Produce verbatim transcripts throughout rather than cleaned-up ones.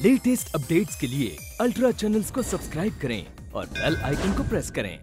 Latest updates के लिए ultra channels को सब्सक्राइब करें और बेल आइकन को प्रेस करें।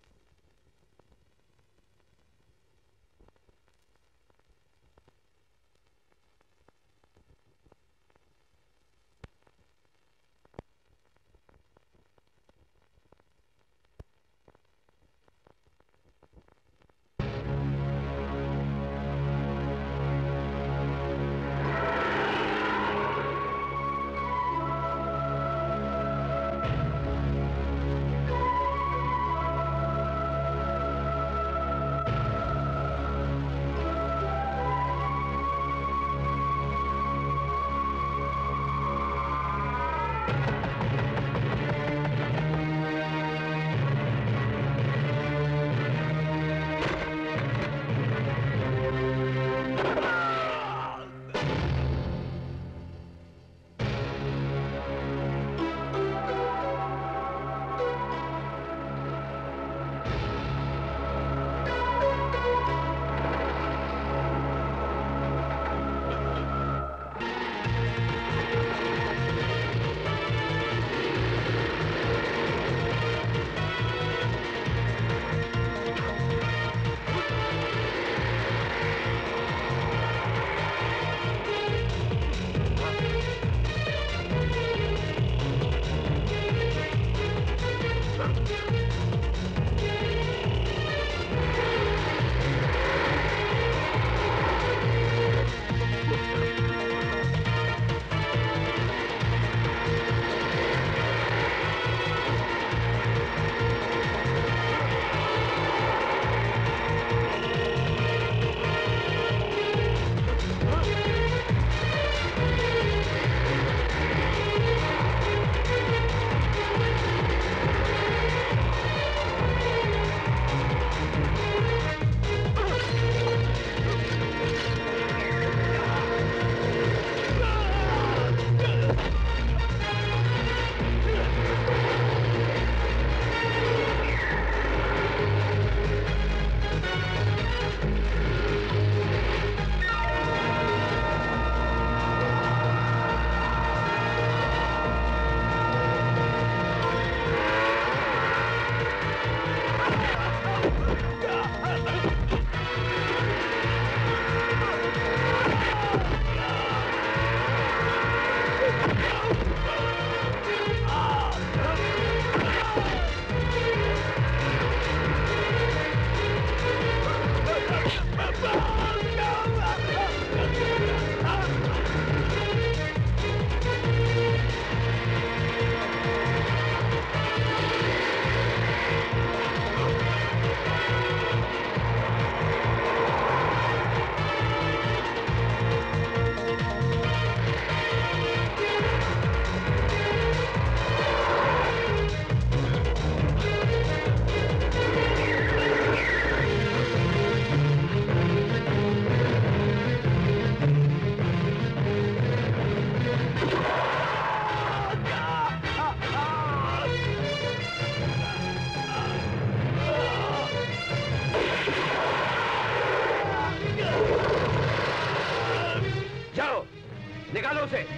निकालो उसे।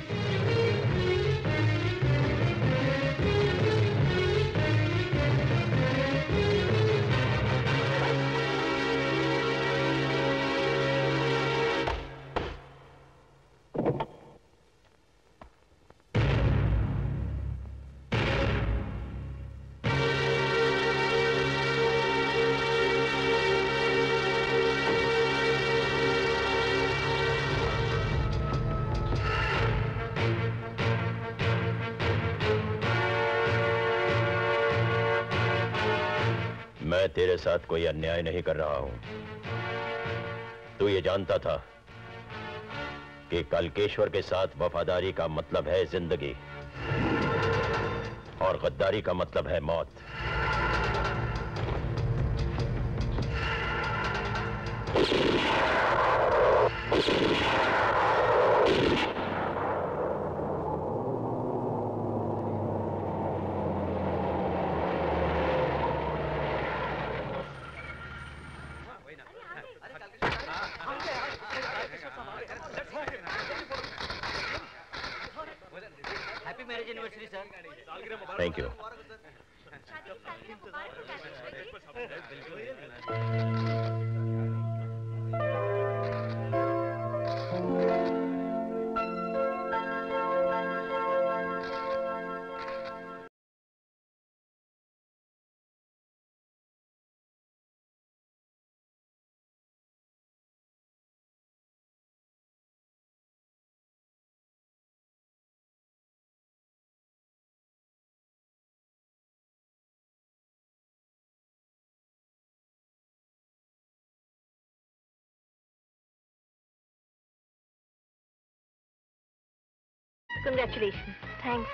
मैं तेरे साथ कोई अन्याय नहीं कर रहा हूं। तू ये जानता था कि कालकेश्वर के साथ वफादारी का मतलब है जिंदगी और गद्दारी का मतलब है मौत। Thank you. Congratulations. Thanks.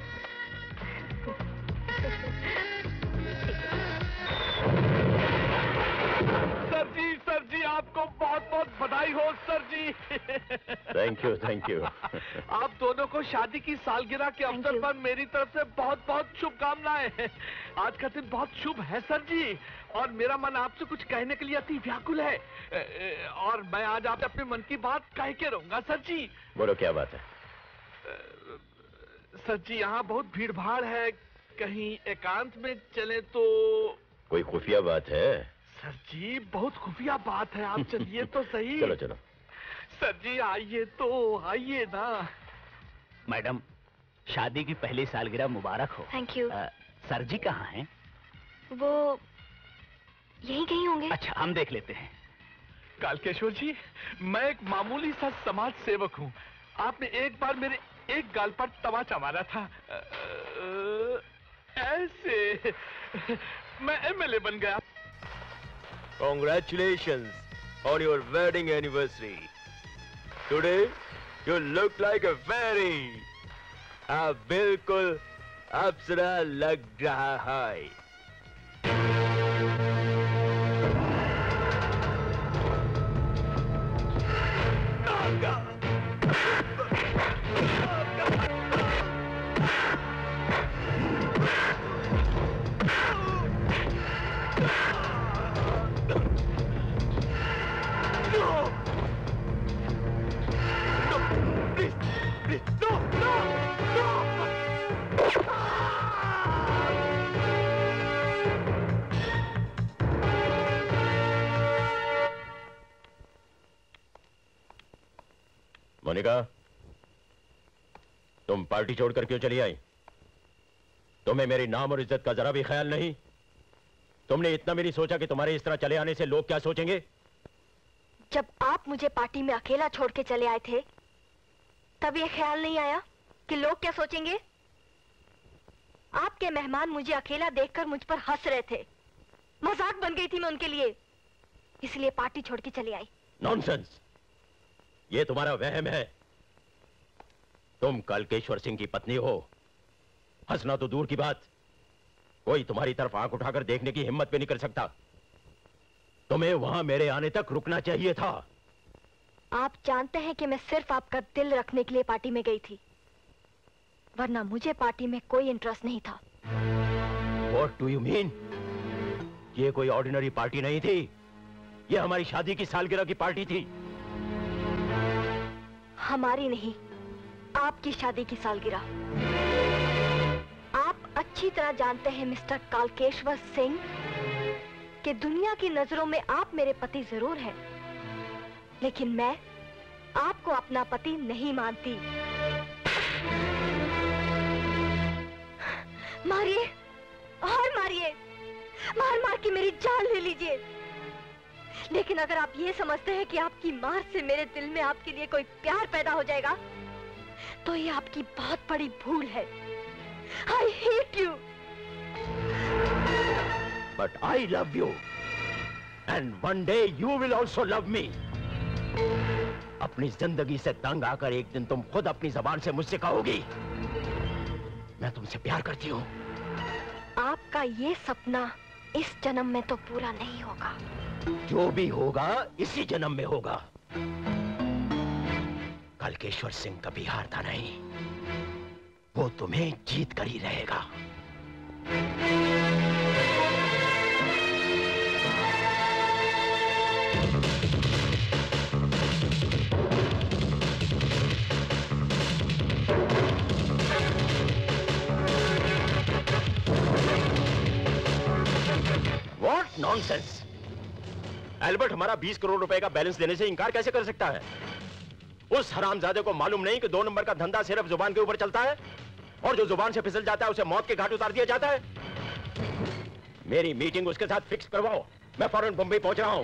Sir ji, sir ji, आपको बहुत बहुत बधाई हो sir ji. Thank you, thank you. आप दोनों को शादी की सालगिरह के अवसर पर मेरी तरफ से बहुत बहुत शुभकामनाएं। आज का दिन बहुत शुभ है सर जी, और मेरा मन आपसे कुछ कहने के लिए अति व्याकुल है, और मैं आज आपसे अपने मन की बात कह के रहूंगा सर जी। बोलो, क्या बात है? सर जी, यहाँ बहुत भीड़ भाड़ है, कहीं एकांत में चले तो? कोई खुफिया बात है? सर जी, बहुत खुफिया बात है, आप चलिए तो सही। चलो चलो। सर जी, आइए तो, आइए ना। मैडम, शादी की पहली सालगिरह मुबारक हो। Thank you. सर जी कहाँ हैं? वो यहीं कहीं होंगे। अच्छा, हम देख लेते हैं। कालकेश्वर जी, मैं एक मामूली सा समाज सेवक हूँ। आपने एक बार मेरे एक गाल पर तमाचा मारा था, ऐसे मैं एमएलए बन गया। Congratulations on your wedding anniversary. Today you look like a fairy. आप बिल्कुल अप्सरा लग रहा है। मोनिका, तुम पार्टी छोड़कर क्यों चली आई? तुम्हें मेरी नाम और इज्जत का जरा भी ख्याल नहीं? तुमने इतना भी नहीं सोचा कि तुम्हारे इस तरह चले आने से लोग क्या सोचेंगे? जब आप मुझे पार्टी में अकेला छोड़ के चले आए थे, तब ये ख्याल नहीं आया कि लोग क्या सोचेंगे? आपके मेहमान मुझे अकेला देखकर मुझ पर हंस रहे थे, मजाक बन गई थी मैं उनके लिए, इसलिए पार्टी छोड़ के चली आई। नॉनसेंस! ये तुम्हारा वहम है। तुम कालकेश्वर सिंह की पत्नी हो। हंसना तो दूर की बात, कोई तुम्हारी तरफ आंख उठाकर देखने की हिम्मत भी नहीं कर सकता। तुम्हें वहां मेरे आने तक रुकना चाहिए था। आप जानते हैं कि मैं सिर्फ आपका दिल रखने के लिए पार्टी में गई थी, वरना मुझे पार्टी में कोई इंटरेस्ट नहीं था। What do you mean? ये कोई ऑर्डिनरी पार्टी नहीं थी, ये हमारी शादी की सालगिरह की पार्टी थी। हमारी नहीं, आपकी शादी की सालगिरह। आप अच्छी तरह जानते हैं मिस्टर कालकेश्वर सिंह कि दुनिया की नजरों में आप मेरे पति जरूर हैं, लेकिन मैं आपको अपना पति नहीं मानती। मारिए और मारिए, मार मार के मेरी जान ले लीजिए, लेकिन अगर आप ये समझते हैं कि आपकी मार से मेरे दिल में आपके लिए कोई प्यार पैदा हो जाएगा, तो ये आपकी बहुत बड़ी भूल है। I hate you. But I love you, and one day you will also love me. अपनी जिंदगी से तंग आकर एक दिन तुम खुद अपनी जबान से मुझसे कहोगी, मैं तुमसे प्यार करती हूँ। आपका ये सपना इस जन्म में तो पूरा नहीं होगा। जो भी होगा इसी जन्म में होगा। कालकेश्वर सिंह कभी हारता नहीं, वो तुम्हें जीत कर ही रहेगा। नॉनसेंस। एल्बर्ट हमारा बीस करोड़ रुपए का बैलेंस देने से इनकार कैसे कर सकता है? उस हरामजादे को मालूम नहीं कि दो नंबर का धंधा सिर्फ जुबान के ऊपर चलता है, और जो जुबान से फिसल जाता है उसे मौत के घाट उतार दिया जाता है। मेरी मीटिंग उसके साथ फिक्स करवाओ, मैं फौरन मुंबई पहुंच रहा हूं।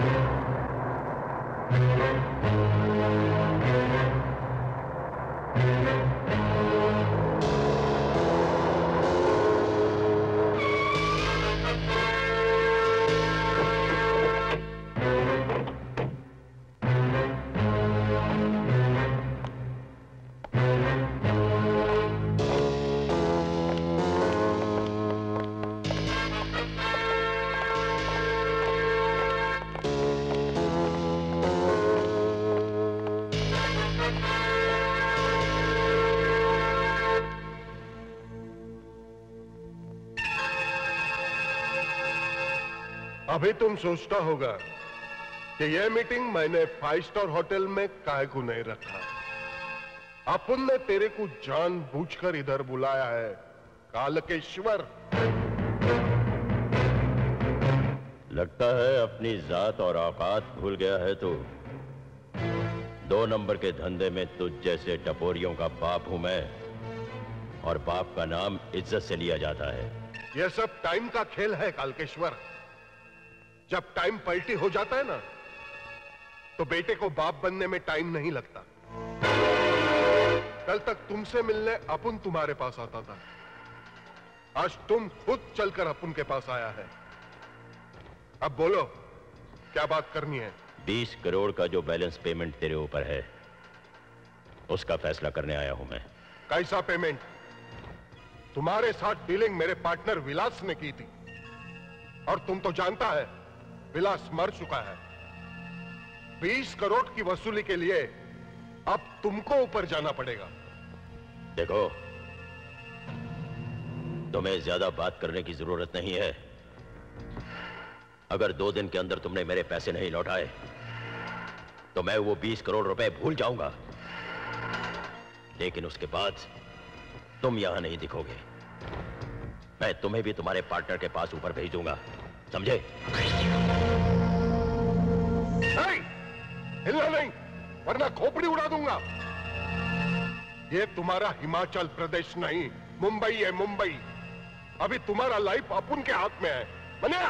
अभी तुम सोचता होगा कि यह मीटिंग मैंने फाइव स्टार होटल में काहे को नहीं रखा। अपन ने तेरे को जानबूझकर इधर बुलाया है कालकेश्वर। लगता है अपनी जात और औकात भूल गया है तू। दो नंबर के धंधे में तुझ जैसे टपोरियों का बाप हूं मैं, और बाप का नाम इज्जत से लिया जाता है। यह सब टाइम का खेल है कालकेश्वर। जब टाइम पलटी हो जाता है ना, तो बेटे को बाप बनने में टाइम नहीं लगता। कल तक तुमसे मिलने अपुन तुम्हारे पास आता था, आज तुम खुद चलकर अपुन के पास आया है। अब बोलो क्या बात करनी है? बीस करोड़ का जो बैलेंस पेमेंट तेरे ऊपर है, उसका फैसला करने आया हूं मैं। कैसा पेमेंट? तुम्हारे साथ डीलिंग मेरे पार्टनर विलास ने की थी, और तुम तो जानता है विलास मर चुका है। बीस करोड़ की वसूली के लिए अब तुमको ऊपर जाना पड़ेगा। देखो, तुम्हें ज्यादा बात करने की जरूरत नहीं है। अगर दो दिन के अंदर तुमने मेरे पैसे नहीं लौटाए, तो मैं वो बीस करोड़ रुपए भूल जाऊंगा। लेकिन उसके बाद तुम यहां नहीं दिखोगे। मैं तुम्हें भी तुम्हारे पार्टनर के पास ऊपर भेज दूंगा, समझे? नहीं, हिलना नहीं, वरना खोपड़ी उड़ा दूंगा। ये तुम्हारा हिमाचल प्रदेश नहीं, मुंबई है मुंबई। अभी तुम्हारा लाइफ अपुन के हाथ में है। बनिया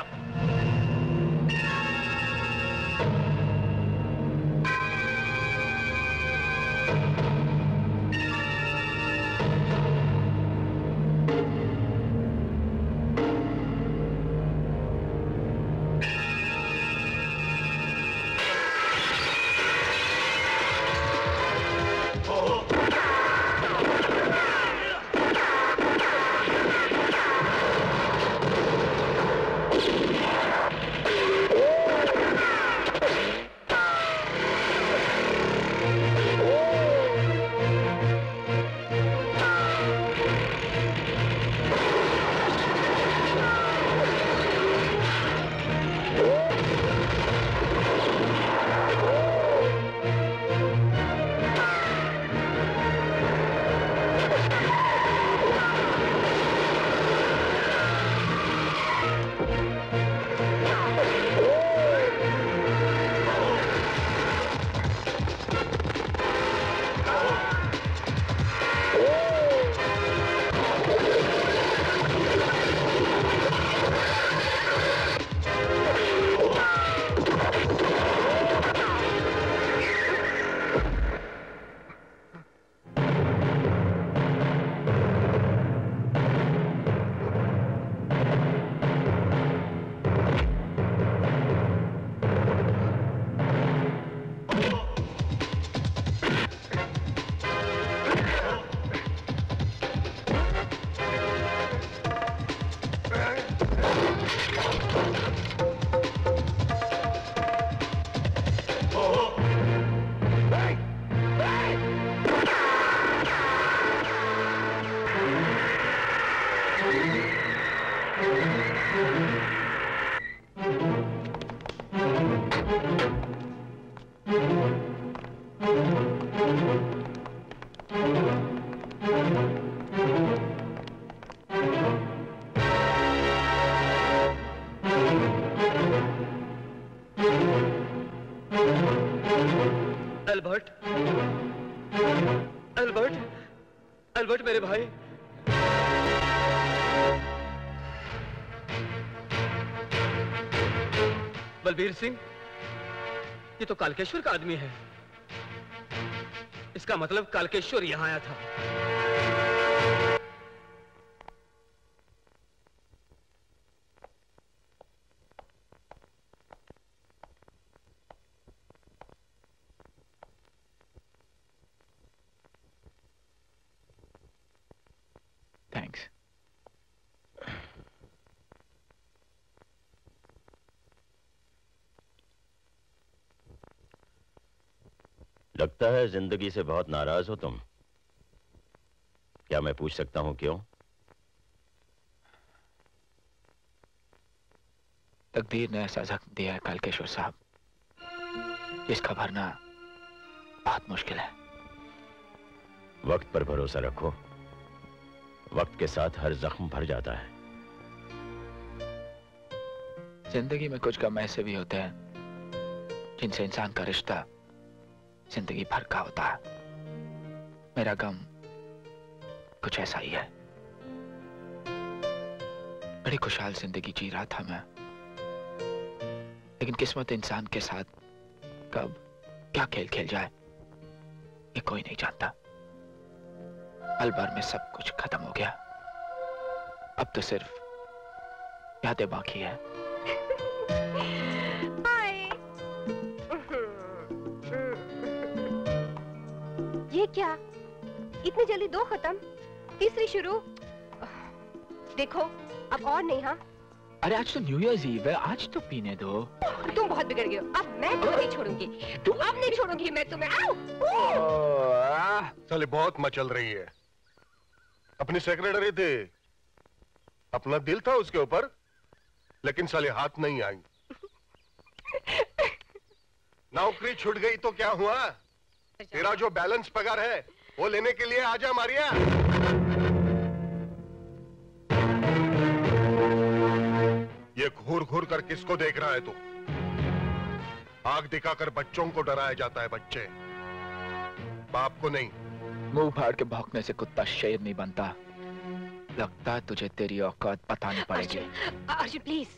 एल्बर्ट, एल्बर्ट, एल्बर्ट मेरे भाई। बलबीर सिंह, ये तो कालकेश्वर का आदमी है। इसका मतलब कालकेश्वर यहां आया था। थैंक्स। लगता है जिंदगी से बहुत नाराज हो तुम। क्या मैं पूछ सकता हूं क्यों? तकदीर ने ऐसा जख्म दिया है कालकेश्वर साहब, जिसका भरना बहुत मुश्किल है। वक्त पर भरोसा रखो, वक्त के साथ हर जख्म भर जाता है। जिंदगी में कुछ गम ऐसे भी होते हैं जिनसे इंसान का रिश्ता जिंदगी भर का होता है। मेरा गम कुछ ऐसा ही है। बड़ी खुशहाल जिंदगी जी रहा था मैं, लेकिन किस्मत इंसान के साथ कब क्या खेल खेल जाए ये कोई नहीं जानता। पल भर में सब कुछ खत्म हो गया। अब तो सिर्फ यादें बाकी है। ये क्या, इतनी जल्दी दो खत्म, तीसरी शुरू। देखो अब और नहीं। हाँ अरे आज तो न्यू ईयर्स ईव है, आज तो पीने दो। तुम बहुत बिगड़ गए हो। अब मैं तुम्हें नहीं छोड़ूंगी, तुम अब नहीं छोड़ूंगी मैं तुम्हें। साले बहुत मचल रही है। अपनी सेक्रेटरी थे, अपना दिल था उसके ऊपर, लेकिन साले हाथ नहीं आई। नौकरी छूट गई तो क्या हुआ? तेरा जो बैलेंस पगार है वो लेने के लिए आजा मारिया। ये घूर घूर कर किसको देख रहा है तू? आग दिखाकर बच्चों को डराया जाता है, बच्चे, बाप को नहीं। मुंह फाड़ के भौंकने से कुत्ता शेर नहीं बनता। लगता तुझे तेरी औकात बतानी पड़ेगी। अर्जुन, अर्जुन प्लीज।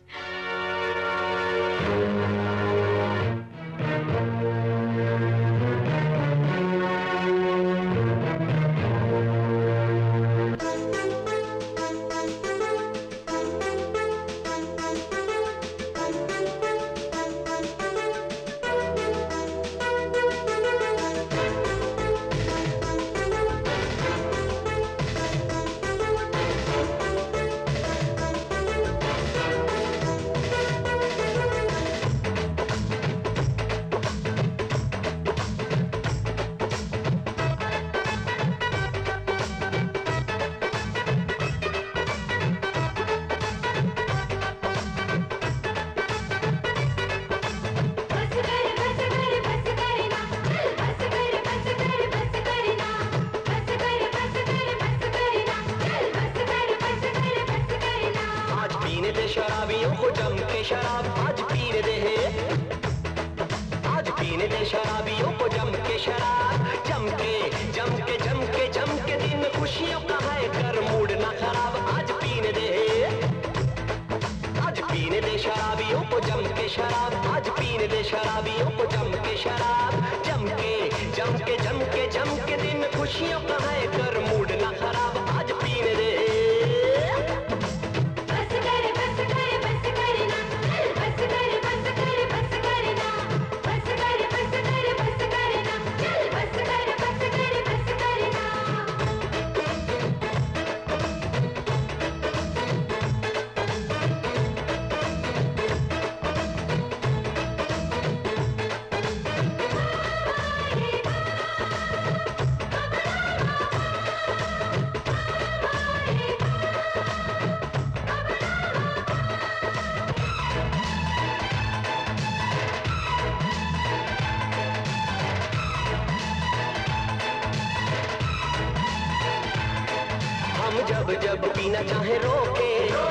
जब जब पीना चाहे रोके,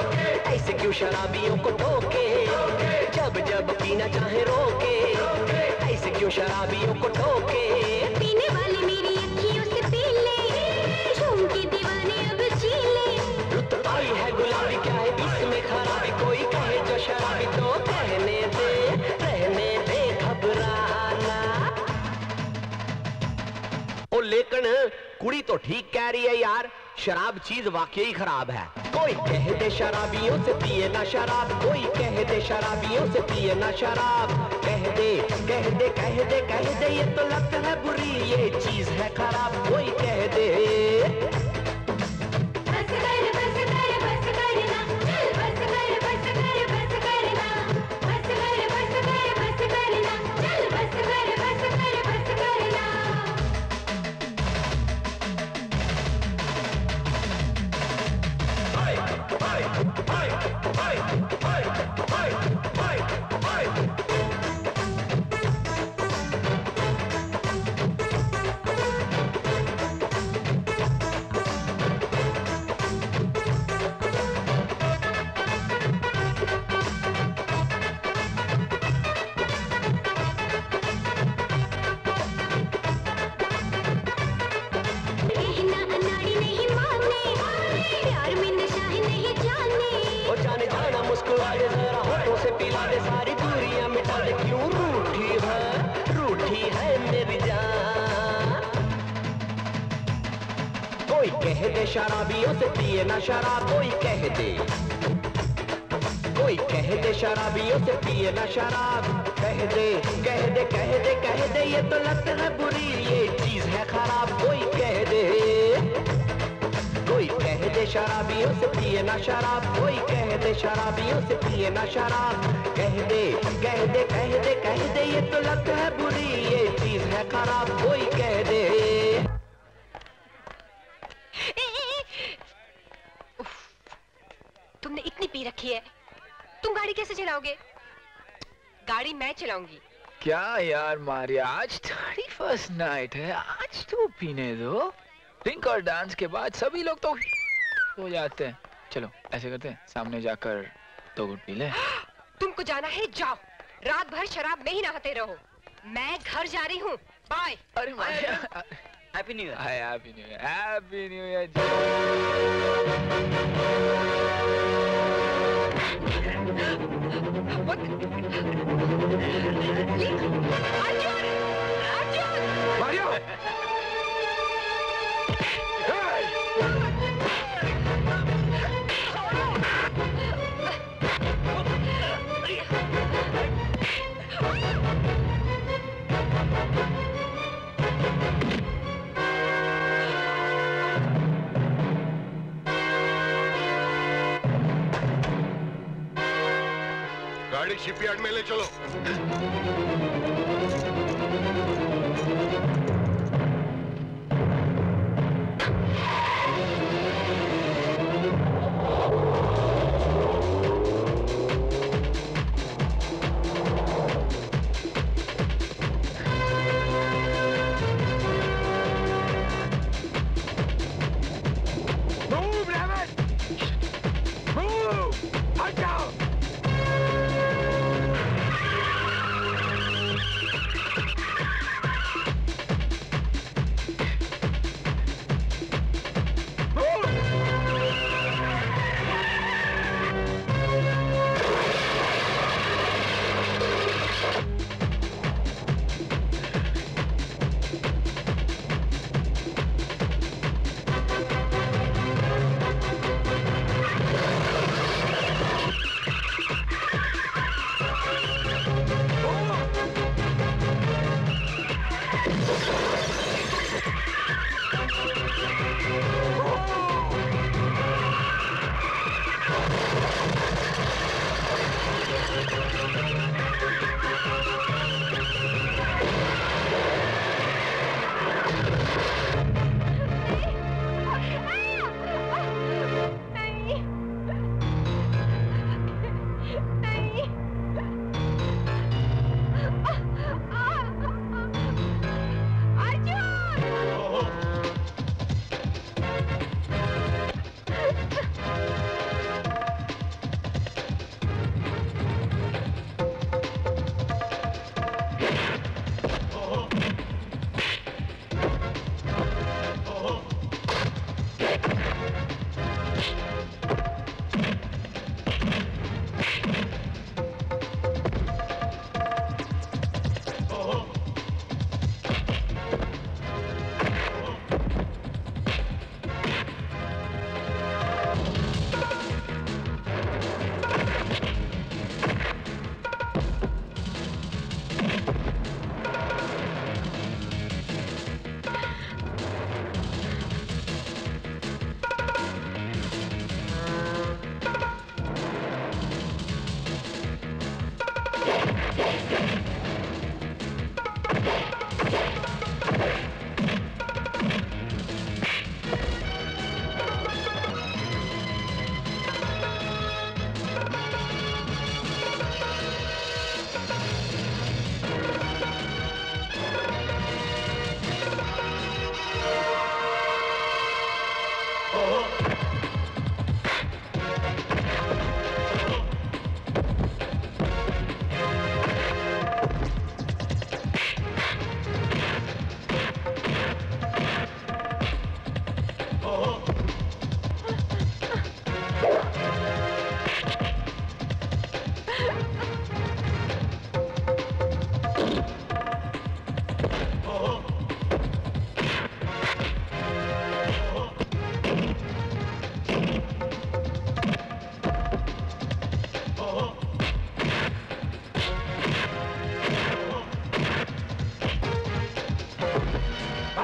ऐसे क्यों शराबियों को टोके। जब जब पीना चाहे रोके, ऐसे क्यों शराबियों को टोके। पीने वाली मेरी अखियों से पी ले, झूम के दीवाने अब जी ले। रुत आई है गुलाबी क्या है इसमें खराबी, कोई कहे जो शराबी तो कहने दे, रहने दे घबराना। ओ लेकिन कुड़ी तो ठीक कह रही है यार, शराब चीज वाकई खराब है। कोई कह दे शराबियों से पिए ना शराब, कोई कह दे शराबियों से पिए ना शराब। कह दे कह दे कह दे कह दे ये तो लत है बुरी, ये चीज है खराब, कोई कह दे। बस कर बस कर बस करना, बस कर बस कर बस करना, बस कर बस कर बस करना, चल बस कर बस कर बस करना। कहना अनाड़ी नहीं माने, प्यार में नशा है नहीं जाने। ओ जाने जाना मुस्कुरा दे जरा होठों से पिला दे, सारी दूरियां मिटा दे, क्यों रूठी है रूठी है मेरी जान। कोई कह दे शराबियों से पिए ना शराब, कोई कह दे कोई कह दे शराबियों से पिए ना शराब। कह दे कह दे कह दे कह दे ये तो लत है बुरी, ये चीज है खराब, कोई कह दे। कोई कह दे शराबियों से पिए ना शराब, कोई कह दे शराबियों से पिए ना शराब। कह दे कह दे कह दे कह दे ये तो लत है बुरी, ये चीज है खराब, कोई कह दे। उफ, तुमने इतनी पी रखी है, तुम गाड़ी कैसे चलाओगे? गाड़ी मैं चलाऊंगी। क्या यार मारिया, आज थर्टी फर्स्ट नाइट है, आज तो पीने दो। ड्रिंक और डांस के बाद सभी लोग तो हो जाते हैं। चलो ऐसे करते हैं, सामने जाकर दो घुट पी ले। तुमको जाना है जाओ, रात भर शराब में ही नहाते रहो। मैं घर जा रही हूँ, बाय। अरे Maria, happy new year. Happy new year, happy new year. Arjun! Arjun! Maria! गाड़ी शिपयार्ड में ले चलो।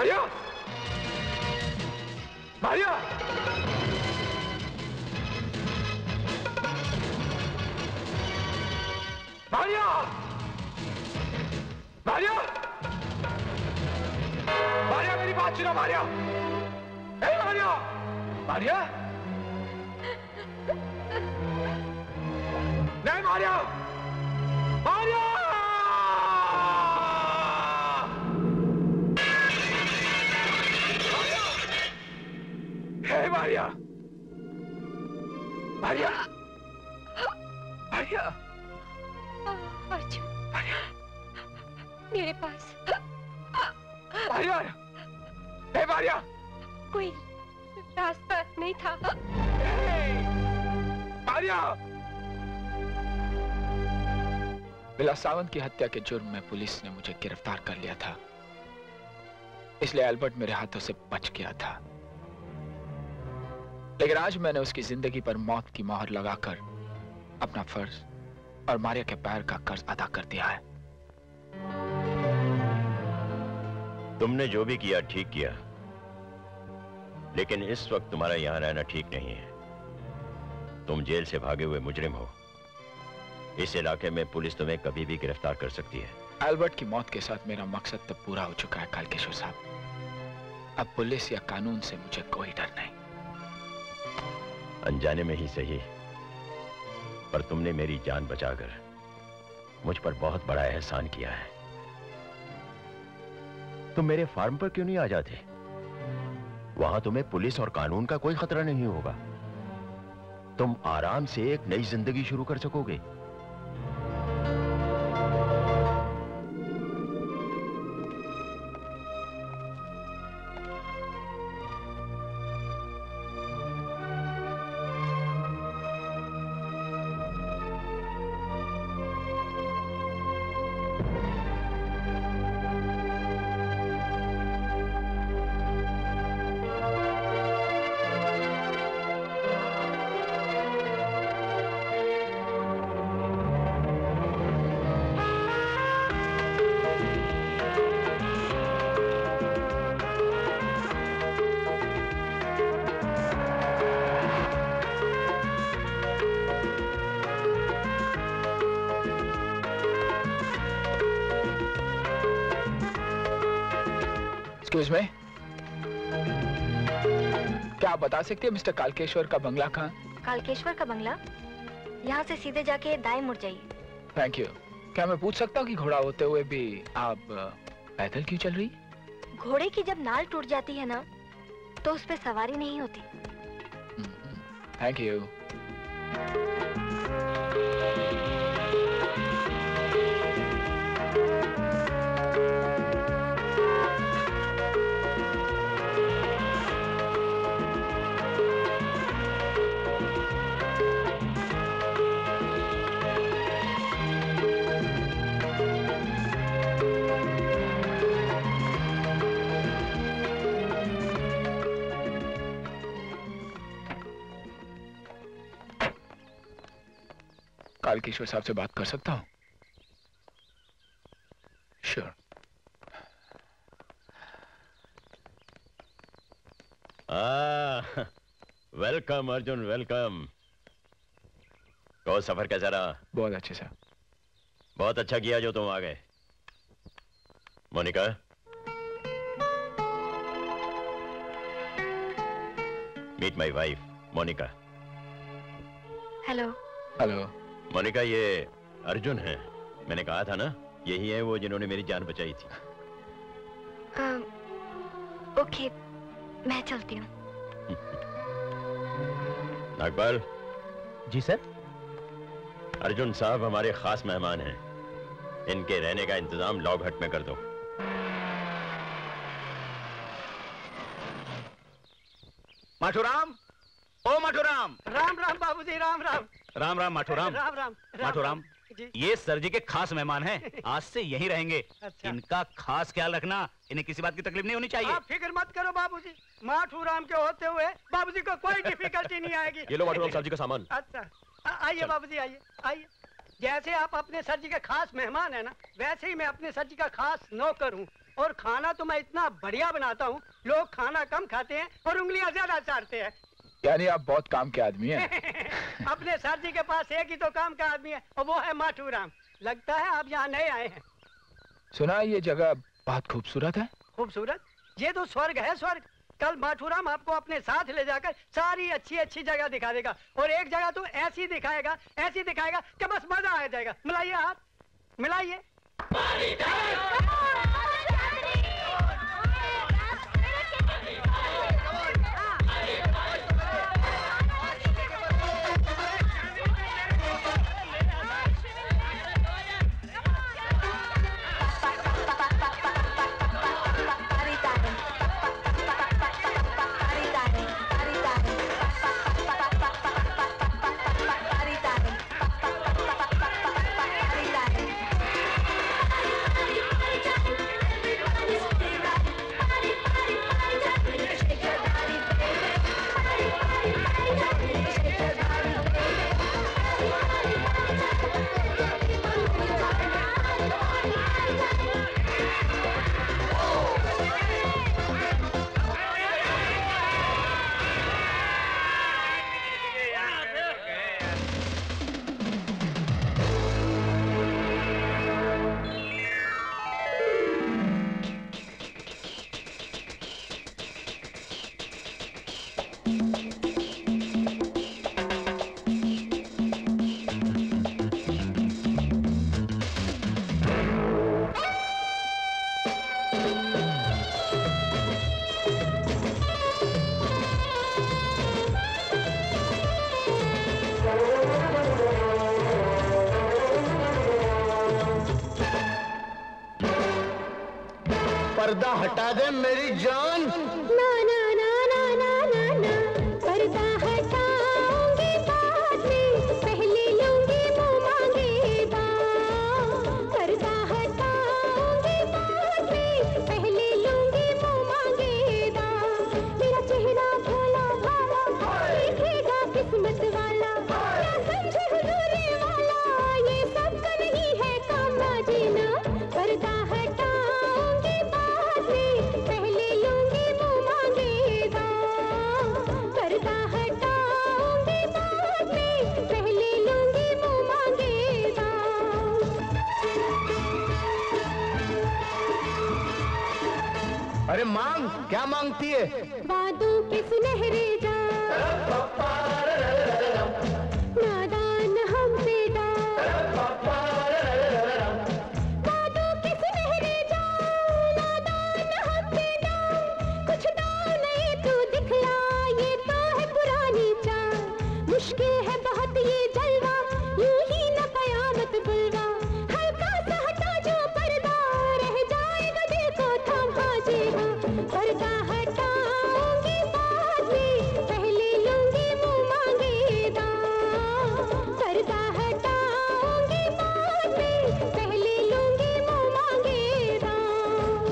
मारिया, मारिया, मारिया, मारिया, मारिया, मेरी बात सुनो मारिया। ए मारिया, मारिया, नहीं मारिया, मारिया, हे मारिया, मारिया, मारिया, अर्जुन, मारिया, मेरे पास मारिया, हे मारिया, कोई रास्ता नहीं था। मारिया, विलास सावंत की हत्या के जुर्म में पुलिस ने मुझे गिरफ्तार कर लिया था, इसलिए एल्बर्ट मेरे हाथों से बच गया था। लेकिन आज मैंने उसकी जिंदगी पर मौत की मोहर लगाकर अपना फर्ज और मारिया के पैर का कर्ज अदा कर दिया है। तुमने जो भी किया ठीक किया, लेकिन इस वक्त तुम्हारा यहां रहना ठीक नहीं है। तुम जेल से भागे हुए मुजरिम हो। इस इलाके में पुलिस तुम्हें कभी भी गिरफ्तार कर सकती है। एल्बर्ट की मौत के साथ मेरा मकसद तब पूरा हो चुका है कालकेश्वर साहब। अब पुलिस या कानून से मुझे कोई डर नहीं। अनजाने में ही सही, पर तुमने मेरी जान बचाकर मुझ पर बहुत बड़ा एहसान किया है। तुम मेरे फार्म पर क्यों नहीं आ जाते? वहां तुम्हें पुलिस और कानून का कोई खतरा नहीं होगा। तुम आराम से एक नई जिंदगी शुरू कर सकोगे। एक्सक्यूज मी, क्या आप बता सकते हैं मिस्टर कालकेश्वर का बंगला कहाँ? कालकेश्वर का बंगला यहाँ से सीधे जाके दाएं मुड़ जाइए। Thank you. क्या मैं पूछ सकता हूँ कि घोड़ा होते हुए भी आप पैदल क्यों चल रही? घोड़े की जब नाल टूट जाती है ना, तो उस पे सवारी नहीं होती। Thank you. कालकेश्वर साहब से बात कर सकता हूँ? Sure. Ah, welcome Arjun, welcome. तो सफर कैसा रहा? बहुत अच्छे सर। बहुत अच्छा किया जो तुम आ गए। Monica, meet my wife Monica. Hello. Hello. Monica, ये अर्जुन है। मैंने कहा था ना, यही है वो जिन्होंने मेरी जान बचाई थी। आ, ओके, मैं चलती हूँ। नागपाल। जी सर। अर्जुन साहब हमारे खास मेहमान हैं। इनके रहने का इंतजाम लॉग हट में कर दो। माठुराम, ओ माठुराम। राम राम बाबूजी, राम राम। राम राम माठुराम। राम राम। माठुराम, ये सर जी के खास मेहमान हैं। आज से यहीं रहेंगे। अच्छा। इनका खास ख्याल रखना, इन्हें किसी बात की तकलीफ नहीं होनी चाहिए। आप फिक्र मत करो बाबूजी, माठुराम के होते हुए बाबूजी को कोई डिफिकल्टी नहीं आएगी। ये लो माठुराम साहब जी का सामान। अच्छा, आ- आइए बाबूजी, आइए आइए। जैसे आप अपने सर जी के खास मेहमान है ना, वैसे ही मैं अपने सर जी का खास नौकर हूँ। और खाना तो मैं इतना बढ़िया बनाता हूँ, लोग खाना कम खाते हैं और उंगलियां ज्यादा चाटते हैं। यानी आप बहुत काम के आदमी हैं। अपने सर जी के पास एक ही तो काम का आदमी है और वो है माथुराम। लगता है आप यहाँ नए आए हैं। सुना ये जगह बहुत खूबसूरत है। खूबसूरत? ये तो स्वर्ग है, स्वर्ग। कल माथुराम आपको अपने साथ ले जाकर सारी अच्छी अच्छी जगह दिखा देगा, और एक जगह तो ऐसी दिखाएगा, ऐसी दिखाएगा कि बस मजा आ जाएगा। मिलाइए हाथ, मिलाइए। पर्दा हटा दे मेरी जान। ना ना ना ना ना ना ना, पर्दा हटाऊंगी बाद में, पहले लूंगी मुँह मांगे दाम। पर्दा हटाऊंगी बाद में, पहले लूंगी मुँह मांगे दाम। मेरा चेहरा भोला भाला देखेगा किस्मत वाला, क्या समझे हुजूरी वाला, ये सबका नहीं है काम ना जीना। पर्दा हटाऊंगी बाद में, पहले लूंगी मुँह मांगे दाम। पर्दा हटाऊंगी बाद में, पहले लूंगी मुँह मांगे दाम। अरे मांग, क्या मांगती है? वादों के सुनहरे जाम, नादान हम पे डाल। वादों के सुनहरे जाम, नादान हम पे डाल। कुछ दाव नहीं तू दिखला, ये तो है पुरानी चाल। मुश्किल है बहुत ये जलवा, यूं ही न कयामत बुलवा। हल्का सा हटा जो पर्दा, रह जाएगा दिल को थामा जेगा। पर्दा हटाऊंगी बाद में, पहले लूंगी मुँह मांगे दाम। पर्दा हटाऊंगी बाद में, पहले लूंगी मुँह मांगे दाम।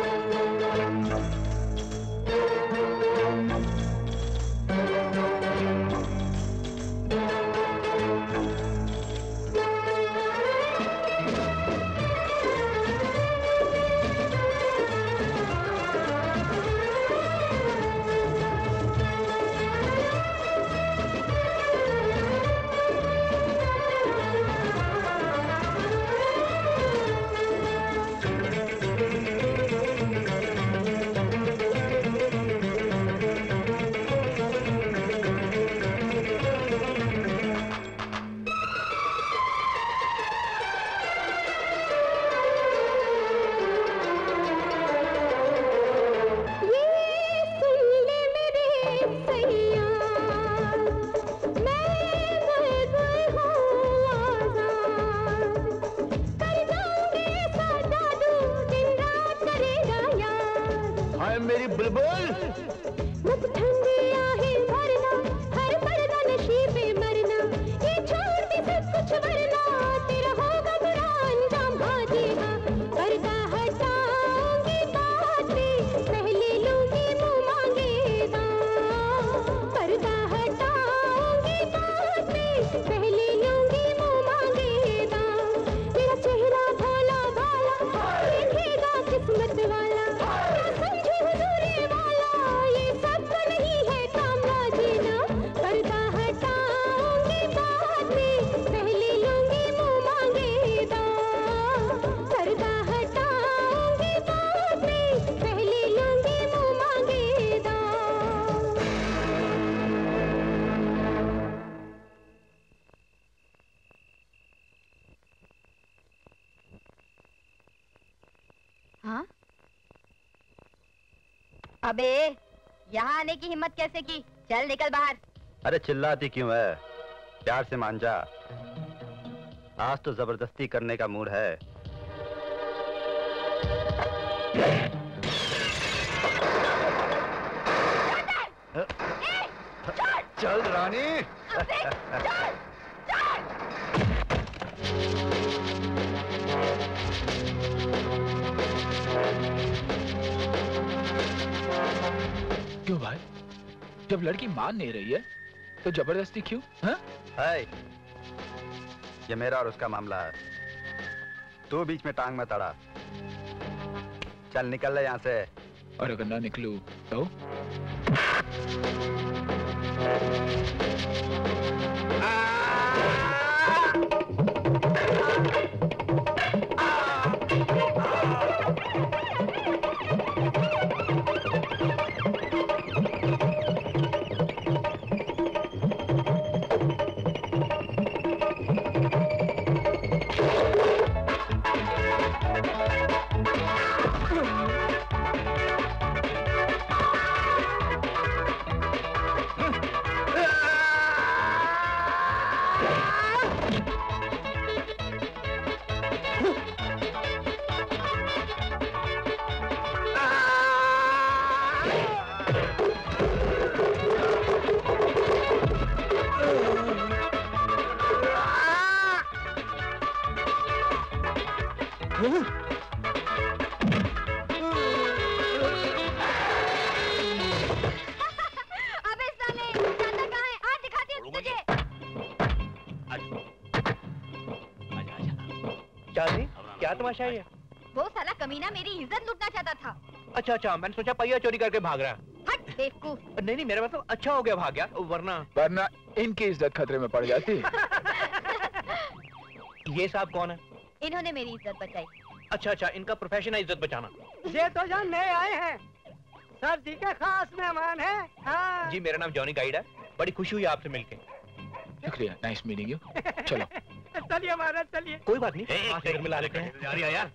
ये सुन ले मेरे सैया, मैं बुलबुल हूँ आज़ाद। कर जाऊंगी ऐसा जादू, दिन रात करेगा याद। हाय मेरी बुलबुल। मत ठंडी आहें भरना, हर पर्दा नशीब में मरना। ये छोड़ दे सब कुछ वरना, तेरा होगा बुरा अंजाम। हाँ जी हाँ, पर्दा हटाऊंगी बाद में, पहले लूंगी मुँह मांगे दाम। पर्दा हटाऊंगी बाद में, पहले लूंगी मुँह मांगे दाम। मेरा चेहरा भोला भाला देखेगा किस्मत वाला, अबे यहाँ आने की हिम्मत कैसे की? चल निकल बाहर। अरे चिल्लाती क्यों है? प्यार से मान जा। आज तो जबरदस्ती करने का मूड है। चल रानी। क्यों भाई? जब लड़की मान नहीं रही है तो जबरदस्ती क्यों? हाँ? है, ये मेरा और उसका मामला है। तू बीच में टांग मत अड़ा। चल निकल ले यहाँ से। और अगर ना निकलूं तो? है? वो साला कमीना मेरी इज्जत लूटना चाहता था। अच्छा अच्छा, मैंने सोचा पहिया चोरी करके भाग रहा। हट बेवकूफ। नहीं नहीं, मेरा मतलब अच्छा हो गया भाग गया, वरना वरना इनकी इज्जत खतरे में पड़ जाती। ये साहब कौन है? इन्होंने मेरी इज्जत बचाई। अच्छा अच्छा, इनका प्रोफेशन है इज्जत बचाना। ये तो जो नए आए हैं, सर जी के खास मेहमान हैं। हाँ। जी मेरा नाम जॉनी गाइड है, बड़ी खुशी हुई आपसे मिलके। शुक्रिया, नाइस मीटिंग यू। चलो चलिए महाराज चलिए। कोई बात नहीं, मिला लेते हैं यार।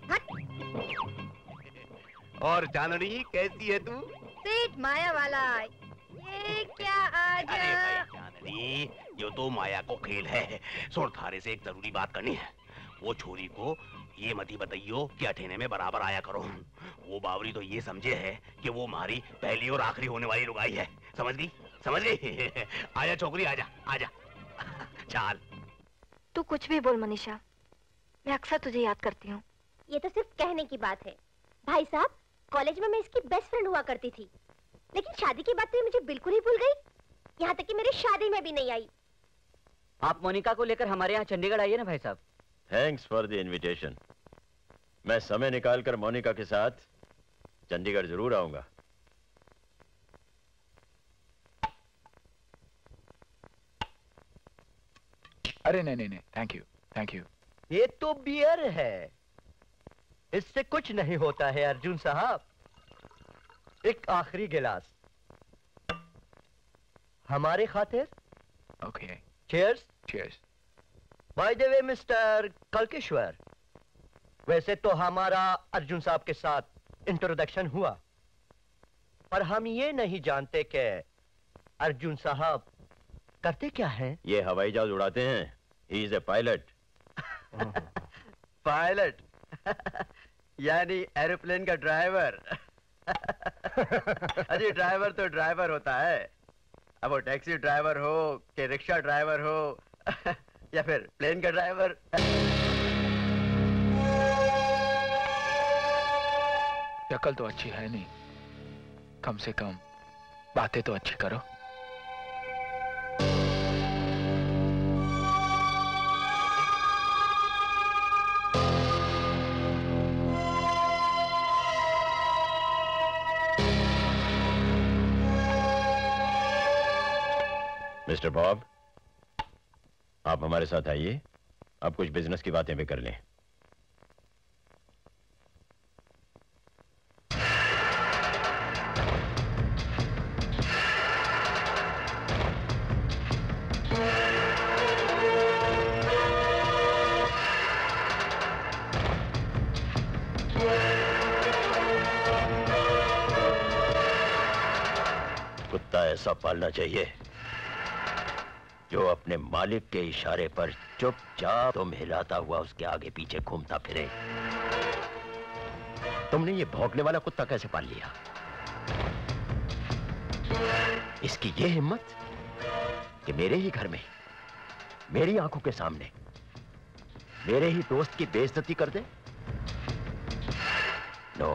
और जाननी कैसी है तू? सेठ माया वाला, ये क्या आज? अरे भाई जाननी, ये तो माया को खेल है। सुन, थारे से एक जरूरी बात करनी है। वो छोरी को ये मत ही बताइयो कि अठेने में बराबर आया करो। वो बावरी तो ये समझे है कि वो हमारी पहली और आखिरी होने वाली लुगाई है। समझ गई? समझ गई? आजा छोकरी, आजा आजा। चाल। तू कुछ भी बोल मनीषा, मैं अक्सर तुझे याद करती हूँ। ये तो सिर्फ कहने की बात है। भाई साहब, कॉलेज में मैं इसकी बेस्ट फ्रेंड हुआ करती थी, लेकिन शादी की बात तो मुझे बिल्कुल ही भूल गई। यहाँ तक कि मेरी शादी में भी नहीं आई। आप मोनिका को लेकर हमारे यहाँ चंडीगढ़ आइए ना भाई साहब। Thanks for the invitation. मैं समय निकालकर मोनिका के साथ चंडीगढ़ जरूर आऊंगा। अरे नहीं नहीं नहीं, थैंक यू थैंक यू। ये तो बियर है, इससे कुछ नहीं होता है अर्जुन साहब। एक आखिरी गिलास हमारे खातिर। Okay, cheers. Cheers. By the way mister Kalkeshwar, वैसे तो हमारा अर्जुन साहब के साथ इंट्रोडक्शन हुआ, पर हम ये नहीं जानते कि अर्जुन साहब करते क्या हैं? ये हवाई जहाज उड़ाते हैं। He is a pilot. Pilot यानी एरोप्लेन का ड्राइवर। अरे ड्राइवर तो ड्राइवर होता है, अब वो टैक्सी ड्राइवर हो कि रिक्शा ड्राइवर हो या फिर प्लेन का ड्राइवर। शक्ल तो अच्छी है नहीं, कम से कम बातें तो अच्छी करो। मिस्टर बॉब, आप हमारे साथ आइए। अब कुछ बिजनेस की बातें भी कर लें। कुत्ता ऐसा पालना चाहिए जो अपने मालिक के इशारे पर चुपचाप तुम हिलाता हुआ उसके आगे पीछे घूमता फिरे। तुमने ये भौंकने वाला कुत्ता कैसे पाल लिया? इसकी ये हिम्मत कि मेरे ही घर में, मेरी आंखों के सामने मेरे ही दोस्त की बेइज्जती कर दे? नो।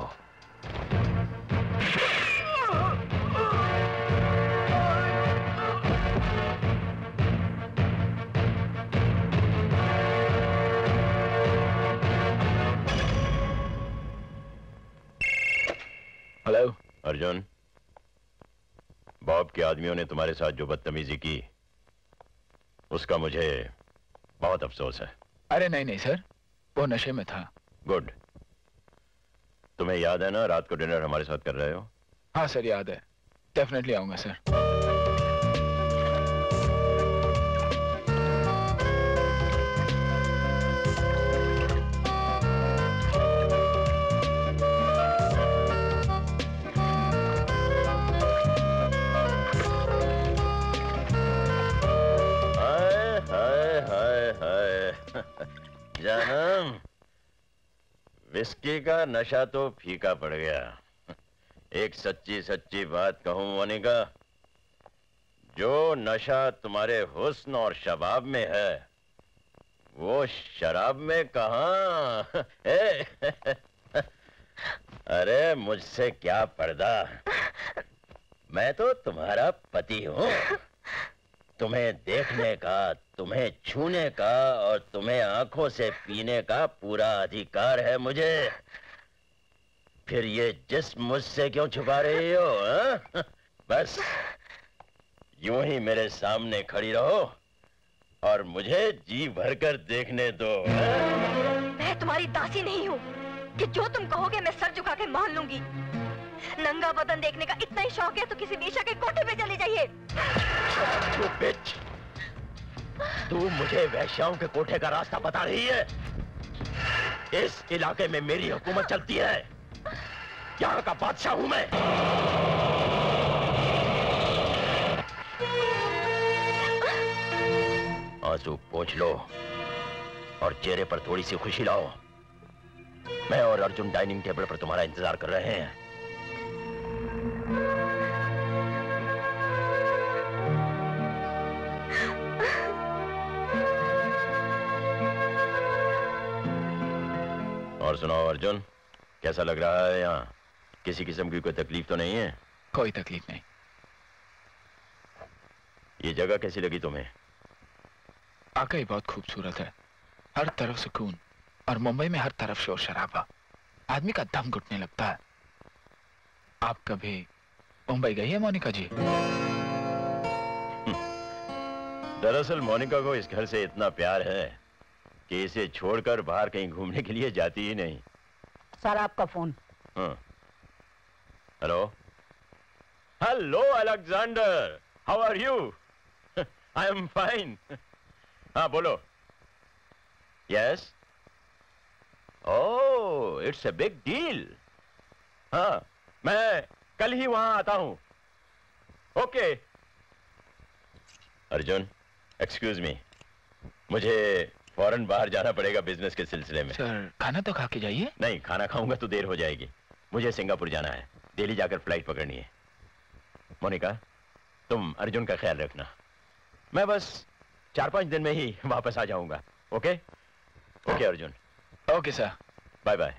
हेलो अर्जुन, बॉब के आदमियों ने तुम्हारे साथ जो बदतमीजी की उसका मुझे बहुत अफसोस है। अरे नहीं नहीं सर, वो नशे में था। गुड। तुम्हें याद है ना रात को डिनर हमारे साथ कर रहे हो? हाँ सर याद है, डेफिनेटली आऊंगा सर। जानम, विस्की का नशा तो फीका पड़ गया। एक सच्ची सच्ची बात कहूं मोनिका, जो नशा तुम्हारे हुस्न और शबाब में है वो शराब में कहां? अरे मुझसे क्या पर्दा, मैं तो तुम्हारा पति हूं। तुम्हें देखने का, तुम्हें छूने का और तुम्हें आंखों से पीने का पूरा अधिकार है मुझे। फिर ये जिस्म मुझसे क्यों छुपा रही हो? हा? बस यूं ही मेरे सामने खड़ी रहो और मुझे जी भरकर देखने दो। हा? मैं तुम्हारी दासी नहीं हूँ कि जो तुम कहोगे मैं सर झुका के मान लूंगी। नंगा बदन देखने का इतना ही शौक है तो किसी वेश्या के कोठे पे चले जाइए। तू बिच, तू मुझे वैश्याओं के कोठे का रास्ता बता रही है? इस इलाके में मेरी हुकूमत चलती है, यहाँ का बादशाह हूं मैं। आंसू पोंछ लो और चेहरे पर थोड़ी सी खुशी लाओ। मैं और अर्जुन डाइनिंग टेबल पर तुम्हारा इंतजार कर रहे हैं। और सुनाओ अर्जुन, कैसा लग रहा है यहाँ? किसी किस्म की कोई तकलीफ तो नहीं है? कोई तकलीफ नहीं। ये जगह कैसी लगी तुम्हें? वाकई बहुत खूबसूरत है, हर तरफ सुकून, और मुंबई में हर तरफ शोर शराबा, आदमी का दम घुटने लगता है। आप कभी मुंबई गई है मोनिका जी? दरअसल मोनिका को इस घर से इतना प्यार है कि इसे छोड़कर बाहर कहीं घूमने के लिए जाती ही नहीं। सर आपका फोन। हाँ। Hello hello Alexander, how are you? I am fine. हाँ बोलो। Yes. Oh it's a big deal. हाँ मैं कल ही वहां आता हूं। ओके। अर्जुन एक्सक्यूज मी, मुझे फौरन बाहर जाना पड़ेगा बिजनेस के सिलसिले में। सर खाना तो खा के जाइए। नहीं, खाना खाऊंगा तो देर हो जाएगी। मुझे सिंगापुर जाना है, दिल्ली जाकर फ्लाइट पकड़नी है। मोनिका तुम अर्जुन का ख्याल रखना, मैं बस चार पांच दिन में ही वापस आ जाऊंगा। Okay okay Arjun. Okay sir, bye bye.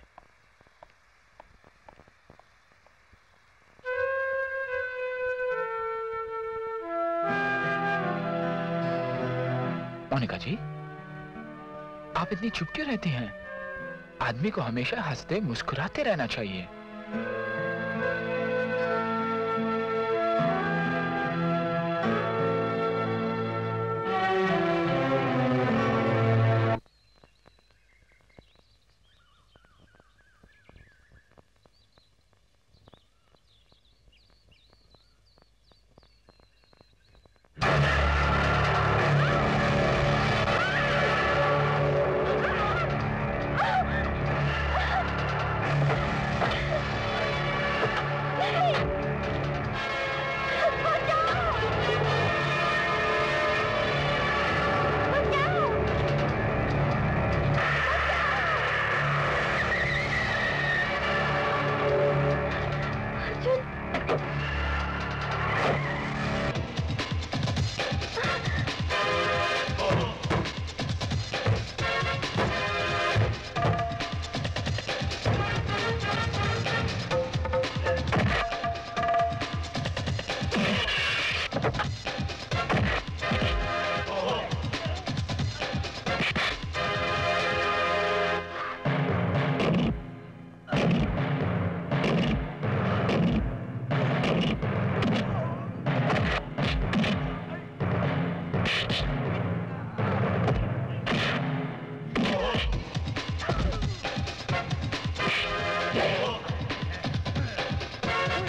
Monica ji आप इतनी चुप क्यों रहती हैं? आदमी को हमेशा हंसते मुस्कुराते रहना चाहिए।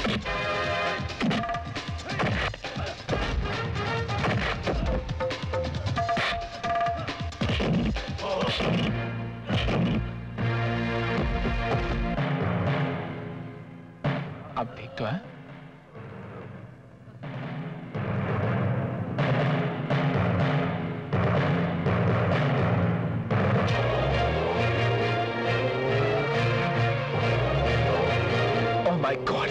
अब ठीक तो है? Oh my God!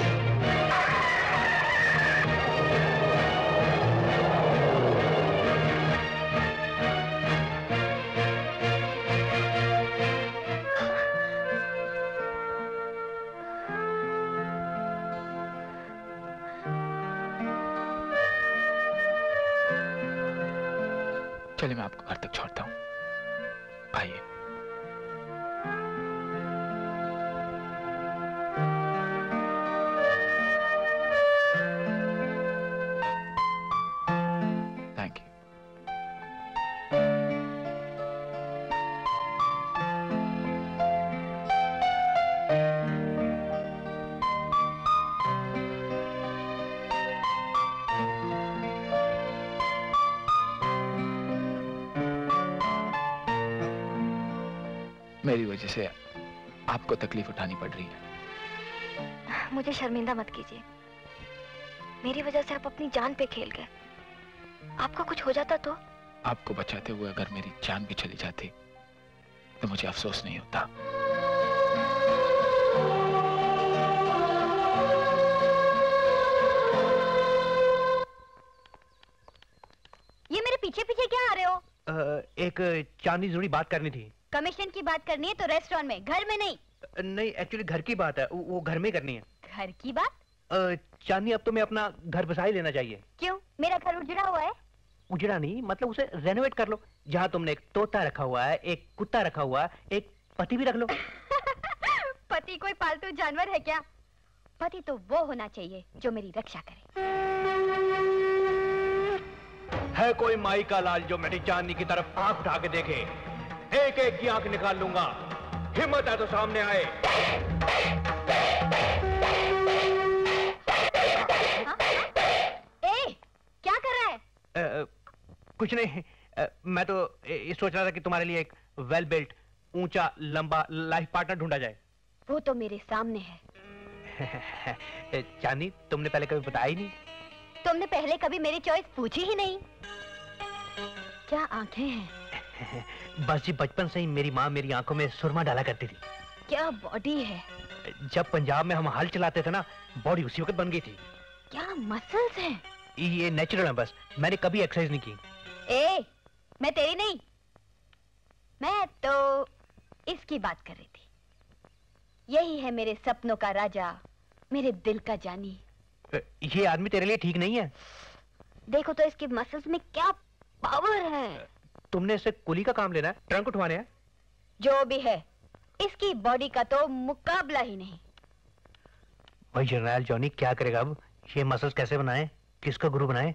चलिए मैं आपको घर तक छोड़ता हूँ। आइए। Thank you. मेरी वजह से आपको तकलीफ उठानी पड़ रही है। मुझे शर्मिंदा मत कीजिए। मेरी वजह से आप अपनी जान पे खेल गए। आपको कुछ हो जाता तो? आपको बचाते हुए अगर मेरी जान भी चली जाती तो मुझे अफसोस नहीं होता। ये मेरे पीछे पीछे क्या आ रहे हो? आ, एक चांदी जुड़ी बात करनी थी। कमीशन की बात करनी है तो रेस्टोरेंट में, घर में नहीं। नहीं, एक्चुअली घर की बात है, वो घर में करनी है। घर की बात? चांदी अब तो मैं अपना घर बसा ही लेना चाहिए। क्यों? मेरा घर उजड़ा हुआ है। उजड़ा नहीं, मतलब उसे रेनोवेट कर लो। जहाँ तुमने एक तोता रखा हुआ है, एक कुत्ता रखा हुआ है, एक पति भी रख लो। पति कोई पालतू जानवर है क्या? पति तो वो होना चाहिए जो मेरी रक्षा करे। है कोई माई का लाल जो मेरी चांदी की तरफ आंख उठा के देखे? एक एक की आंख निकाल लूंगा। हिम्मत है तो सामने आए। हाँ? ए, क्या कर रहा है? आ, कुछ नहीं, आ, मैं तो ये सोच रहा था कि तुम्हारे लिए एक वेल बिल्ट, ऊंचा, लंबा लाइफ पार्टनर ढूंढा जाए। वो तो मेरे सामने है। चांदी, तुमने पहले कभी बताया ही नहीं। तुमने पहले कभी मेरी चॉइस पूछी ही नहीं। क्या आंखें हैं? बस जी, बचपन से ही मेरी माँ मेरी आंखों में सुरमा डाला करती थी। क्या बॉडी है? जब पंजाब में हम हल चलाते थे ना, बॉडी उसी वक्त बन गई थी। क्या मसल्स हैं? ये नेचुरल है, बस मैंने कभी एक्सरसाइज नहीं की। ए, मैं तेरी नहीं, मैं तो इसकी बात कर रही थी। यही है मेरे सपनों का राजा, मेरे दिल का जानी। ये आदमी तेरे लिए ठीक नहीं है। देखो तो इसकी मसल्स में क्या पावर है। तुमने इससे कुली का काम लेना है, ट्रंक उठवाने हैं? जो भी है, इसकी बॉडी का तो मुकाबला ही नहीं। भाई जनरल जॉनी क्या करेगा अब? ये मसल्स कैसे बनाए, किसका गुरु बनाए?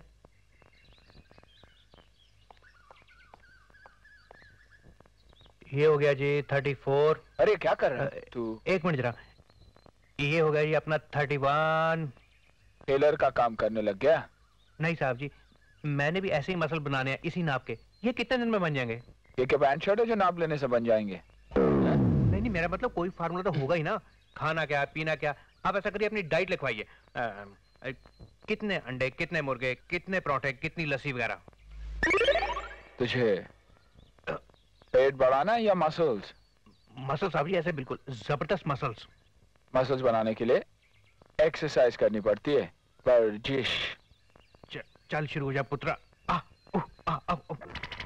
ये हो गया जी थर्टी फोर। अरे क्या कर रहा है तू? एक मिनट जरा। ये हो गया जी अपना थर्टी वन। टेलर का काम करने लग गया? नहीं साहब जी, मैंने भी ऐसे ही मसल बनाने हैं इसी नाप के। ये कितने दिन में बन जाएंगे? ये क्या पैंट शर्ट है जो नाप लेने से बन जाएंगे? नहीं नहीं, मेरा मतलब कोई फार्मूला तो होगा ही ना। खाना क्या, पीना क्या। आप ऐसा करिए, अपनी डाइट लिखवाइए। कितने अंडे, कितने मुर्गे, कितने पराठे, कितनी लस्सी वगैरह। तुझे पेट बढ़ाना है या मसल्स? मसल्स साहब जी, ऐसे बिल्कुल जबरदस्त मसल्स। मसल्स बनाने के लिए एक्सरसाइज करनी पड़ती है, वर्जिश। चल शुरू हो जा पुत्रा। आ, उ, आ, आ, आ।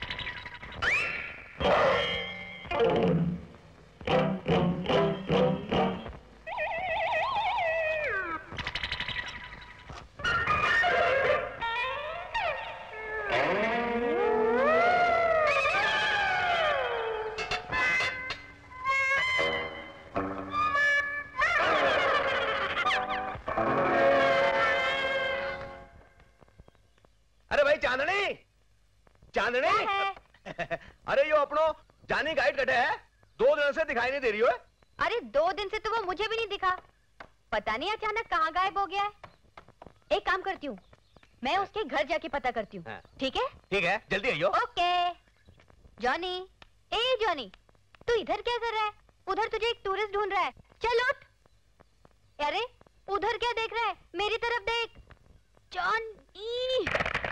चांदनी, अरे यो अपनो जानी गाइड कटे है, दो दिन से दिखाई नहीं दे रही हो। अरे दो दिन से तो वो मुझे भी नहीं दिखा। पता नहीं अचानक कहाँ गायब हो गया है। एक काम करती हूँ, मैं उसके घर जाके पता करती हूँ। ठीक है? ठीक है, जल्दी आइयो। ओके। जॉनी, ए जॉनी, तू इधर क्या कर रहा है? उधर तुझे एक टूरिस्ट ढूंढ रहा है। चल उठ। अरे उधर क्या देख रहा है? मेरी तरफ देख। जॉनी,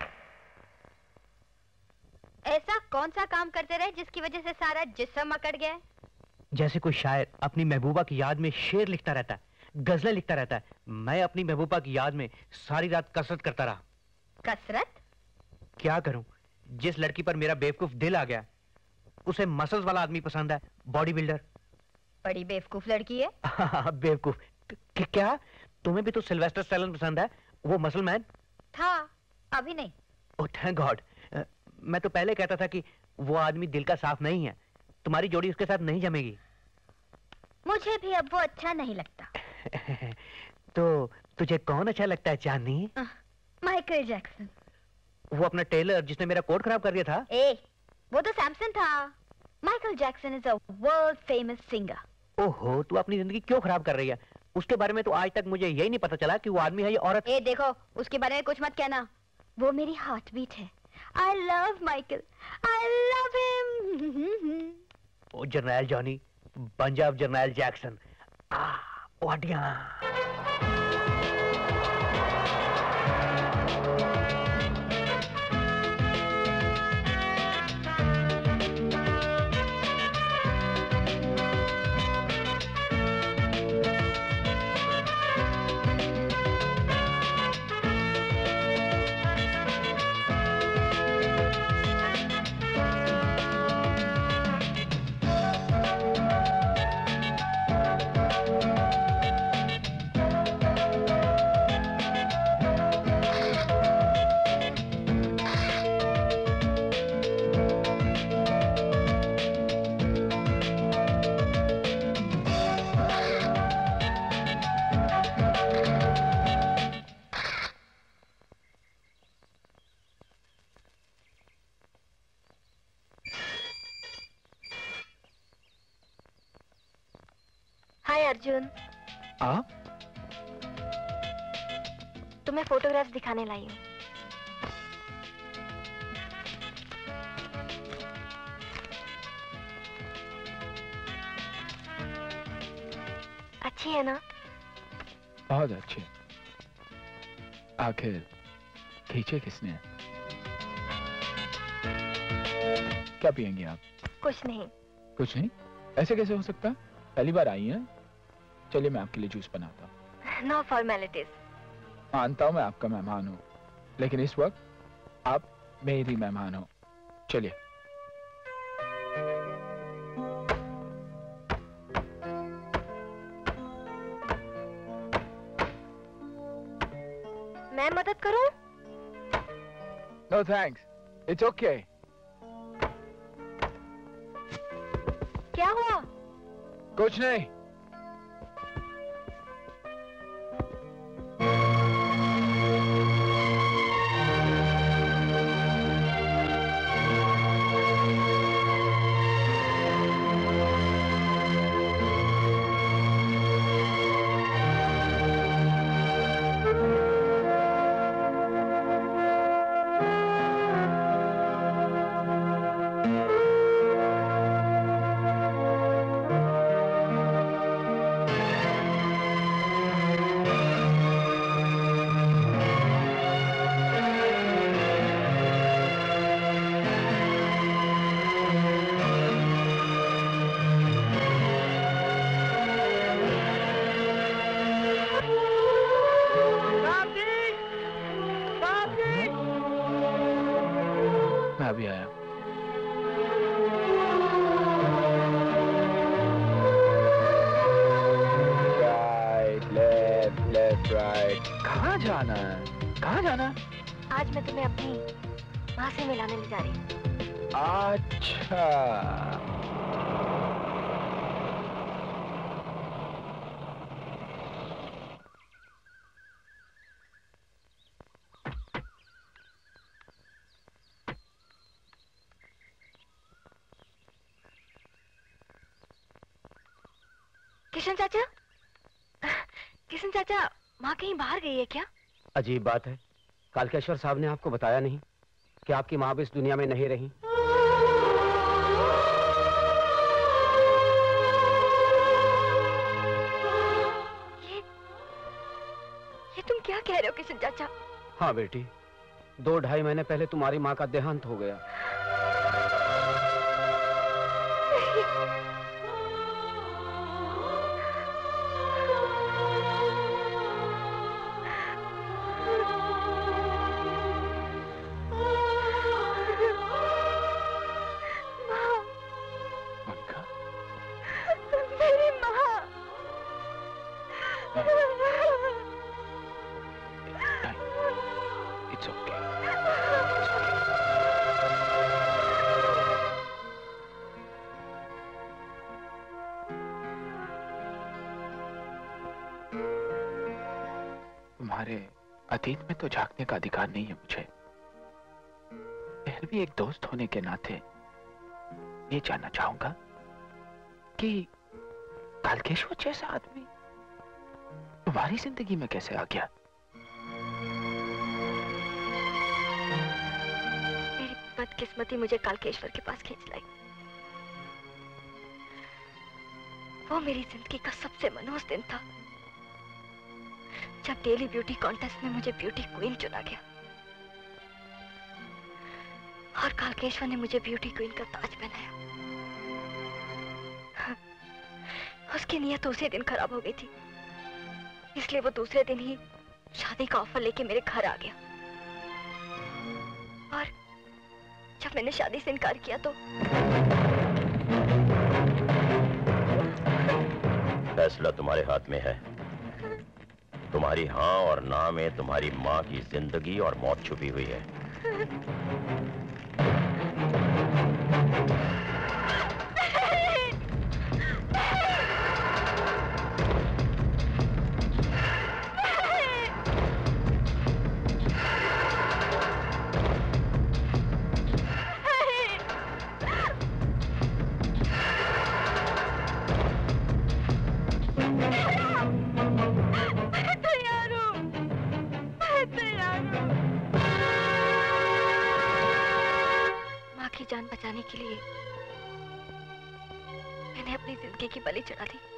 ऐसा कौन सा काम करते रहे जिसकी वजह से सारा जिस्म अकड़ गया है? जैसे कोई शायर अपनी महबूबा की याद में शेर लिखता रहता है, गजलें लिखता रहता है, मैं अपनी महबूबा की याद में सारी रात कसरत करता रहा। कसरत? क्या करूं, जिस लड़की पर मेरा बेवकूफ दिल आ गया, उसे मसल्स वाला आदमी पसंद है, बॉडी बिल्डर। बड़ी बेवकूफ लड़की है। बेवकूफ? क्या तुम्हें भी तो सिल्वेस्टर स्टैलोन पसंद है, वो मसल मैन? था, अभी नहीं। Oh thank God. मैं तो पहले कहता था कि वो आदमी दिल का साफ नहीं है, तुम्हारी जोड़ी उसके साथ नहीं जमेगी। मुझे भी अब वो अच्छा नहीं लगता। तो तुझे कौन अच्छा लगता है चांदनी? Michael Jackson. वो अपना टेलर जिसने मेरा कोट खराब कर दिया था? ए, वो तो सैमसन था। Michael Jackson is a world famous singer. ओहो, तू अपनी जिंदगी क्यों खराब कर रही है? उसके बारे में तो आज तक मुझे यही नहीं पता चला कि वो आदमी है या औरत। ए देखो, उसके बारे में कुछ मत कहना, वो मेरी हार्ट बीट है। I love Michael. I love him. ओ जर्नैल जॉनी, बन जा अब जर्नैल जैक्सन। आ, वाडिया। अर्जुन, आप? तुम्हें फोटोग्राफ्स दिखाने लाई हूँ। अच्छी है ना? बहुत अच्छी। आखिर खींचे किसने? क्या पियेंगे आप? कुछ नहीं। कुछ नहीं? ऐसे कैसे हो सकता? पहली बार आई हैं? चलिए मैं आपके लिए जूस बनाता हूँ। No formalities. मानता हूँ मैं आपका मेहमान हूँ, लेकिन इस वक्त आप मेरी मेहमान हो। चलिए। मैं मदद करूँ? No thanks, it's okay. क्या हुआ? कुछ नहीं। अभी आया। Right left left right. कहाँ जाना है? कहाँ जाना? आज मैं तुम्हें अपनी माँ से मिलाने ले जा रही हूँ। अच्छा। किशन चाचा, किशन चाचा, माँ कहीं बाहर गई है क्या? अजीब बात है, कालकेश्वर साहब ने आपको बताया नहीं कि आपकी माँ भी इस दुनिया में नहीं रही। ये ये तुम क्या कह रहे हो किशन चाचा? हाँ बेटी, दो ढाई महीने पहले तुम्हारी माँ का देहांत हो गया। अतीत में तो झांकने का अधिकार नहीं है मुझे, फिर भी एक दोस्त होने के नाते ये जानना चाहूंगा कि कालकेश्वर जैसा आदमी तुम्हारी जिंदगी में कैसे आ गया? मेरी बदकिस्मती मुझे कालकेश्वर के पास खींच लाई। वो मेरी जिंदगी का सबसे मनोज दिन था जब डेली ब्यूटी कॉन्टेस्ट में मुझे ब्यूटी क्वीन चुना गया और कालकेश्वर ने मुझे ब्यूटी क्वीन का ताज पहनाया। उसकी नीयत तो उसी दिन खराब हो गई थी, इसलिए वो दूसरे दिन ही शादी का ऑफर लेके मेरे घर आ गया। और जब मैंने शादी से इनकार किया तो फैसला तुम्हारे हाथ में है। तुम्हारी हाँ और ना में तुम्हारी माँ की जिंदगी और मौत छुपी हुई है। जान बचाने के लिए मैंने अपनी जिंदगी की बलि चढ़ा दी।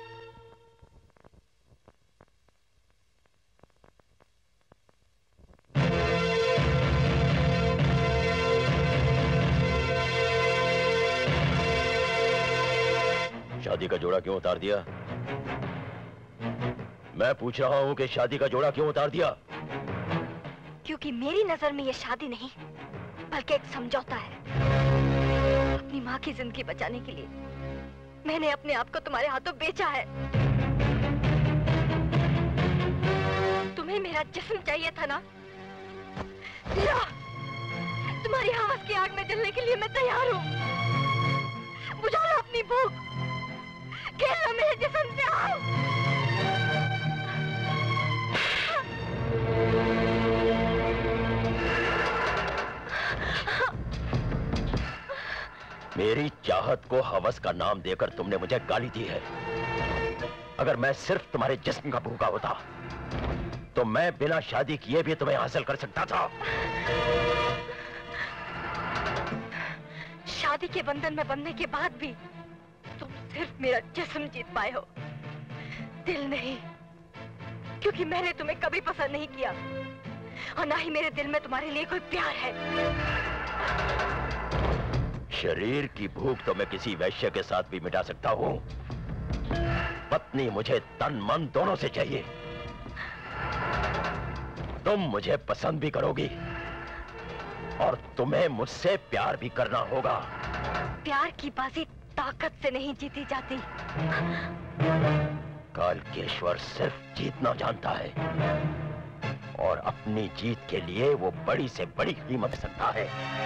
शादी का जोड़ा क्यों उतार दिया? मैं पूछ रहा हूं कि शादी का जोड़ा क्यों उतार दिया? क्योंकि मेरी नजर में यह शादी नहीं बल्कि एक समझौता है। अपनी माँ की जिंदगी बचाने के लिए मैंने अपने आप को तुम्हारे हाथों बेचा है। तुम्हें मेरा जिस्म चाहिए था ना? लिया। तुम्हारी हवस की आग में जलने के लिए मैं तैयार हूँ। बुझा लो अपनी भूख, खेल लो मेरे जिस्म से। आओ। मेरी चाहत को हवस का नाम देकर तुमने मुझे गाली दी है। अगर मैं सिर्फ तुम्हारे जिस्म का भूखा होता तो मैं बिना शादी किए भी तुम्हें हासिल कर सकता था। शादी के बंधन में बंधने के बाद भी तुम सिर्फ मेरा जिस्म जीत पाए हो, दिल नहीं। क्योंकि मैंने तुम्हें कभी पसंद नहीं किया और ना ही मेरे दिल में तुम्हारे लिए कोई प्यार है। शरीर की भूख तो मैं किसी वैश्य के साथ भी मिटा सकता हूँ, पत्नी मुझे तन मन दोनों से चाहिए। तुम मुझे पसंद भी करोगी और तुम्हें मुझसे प्यार भी करना होगा। प्यार की बाजी ताकत से नहीं जीती जाती। कालकेश्वर सिर्फ जीतना जानता है और अपनी जीत के लिए वो बड़ी से बड़ी कीमत सकता है।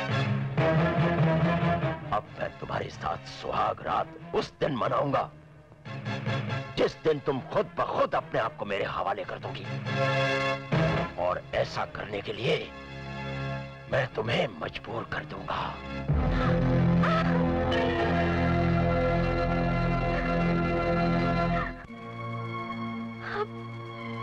अब मैं तुम्हारे साथ सुहाग रात उस दिन मनाऊंगा जिस दिन तुम खुद ब खुद अपने आप को मेरे हवाले कर दोगी। और ऐसा करने के लिए मैं तुम्हें मजबूर कर दूंगा। अब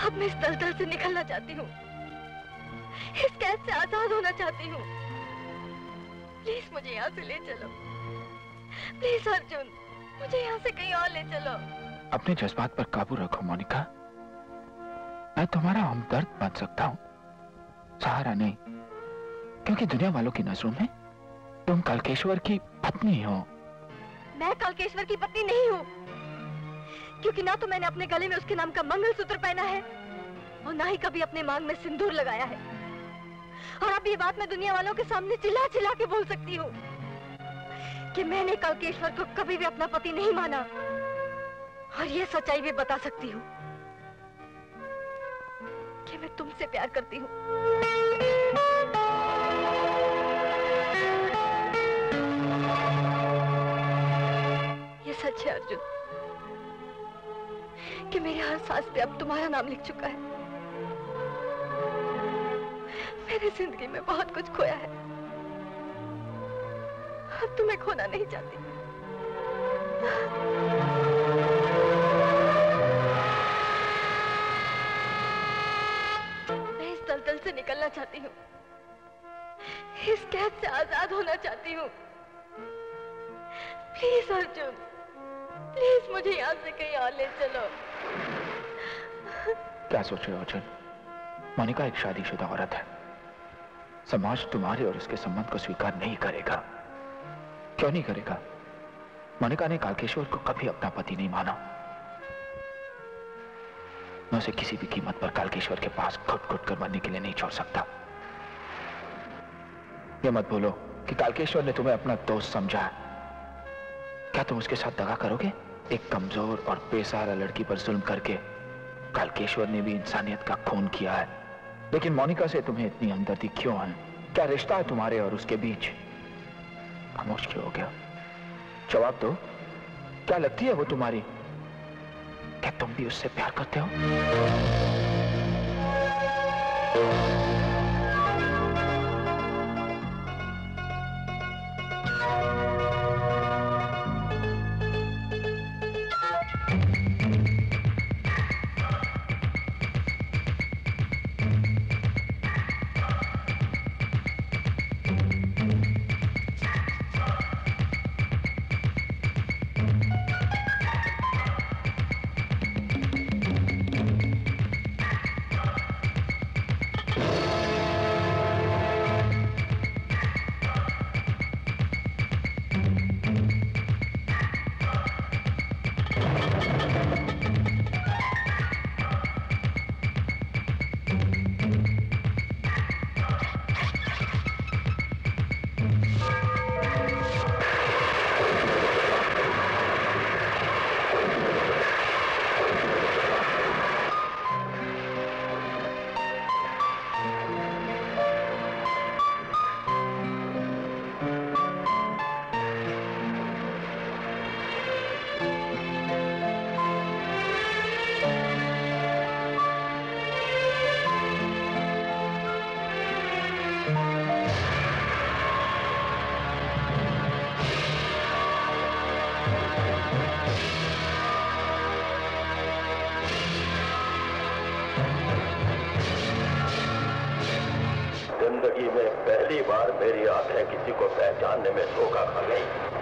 अब मैं इस दलदल से निकलना चाहती हूँ, इस कैद से आजाद होना चाहती हूँ। प्लीज मुझे यहाँ से ले चलो, प्लीज अर्जुन, मुझे यहाँ से कहीं और ले चलो। अपने जज्बात पर काबू रखो मोनिका। मैं तुम्हारा हमदर्द बन सकता हूँ, सहारा नहीं, क्योंकि दुनिया वालों की नजरों में तुम कालकेश्वर की पत्नी हो। मैं कालकेश्वर की पत्नी नहीं हूँ, क्योंकि ना तो मैंने अपने गले में उसके नाम का मंगलसूत्र पहना है और ना ही कभी अपने मांग में सिंदूर लगाया है। और अब ये बात मैं दुनिया वालों के सामने चिल्ला चिल्ला के बोल सकती हूँ कि मैंने कालकेश्वर को कभी भी अपना पति नहीं माना। और ये सच्चाई भी बता सकती हूँ कि मैं तुमसे प्यार करती हूँ। ये सच है अर्जुन कि मेरे हर सांस पे अब तुम्हारा नाम लिख चुका है। मैंने जिंदगी में बहुत कुछ खोया है, अब तुम्हें खोना नहीं चाहती। मैं इस दलदल से निकलना चाहती हूँ, इस कैद से आजाद होना चाहती हूँ। प्लीज अर्जुन, प्लीज मुझे यहाँ से कहीं और ले चलो। क्या सोच रहे हो अर्जुन? मोनिका एक शादीशुदा औरत है। समाज तुम्हारे और उसके संबंध को स्वीकार नहीं करेगा। क्यों नहीं करेगा? मोनिका ने कालकेश्वर को कभी अपना पति नहीं माना। मैं उसे किसी भी कीमत पर कालकेश्वर के पास घुट घुट कर मरने के लिए नहीं छोड़ सकता। ये मत बोलो कि कालकेश्वर ने तुम्हें अपना दोस्त समझा है। क्या तुम उसके साथ दगा करोगे? एक कमजोर और बेसहारा लड़की पर जुल्म करके कालकेश्वर ने भी इंसानियत का खून किया है, लेकिन मोनिका से तुम्हें इतनी हमदर्दी क्यों है? क्या रिश्ता है तुम्हारे और उसके बीच? खामोश क्यों हो गया? जवाब दो। क्या लगती है वो तुम्हारी? क्या तुम भी उससे प्यार करते हो? जिंदगी में पहली बार मेरी आंखें किसी को पहचानने में धोखा खा गई।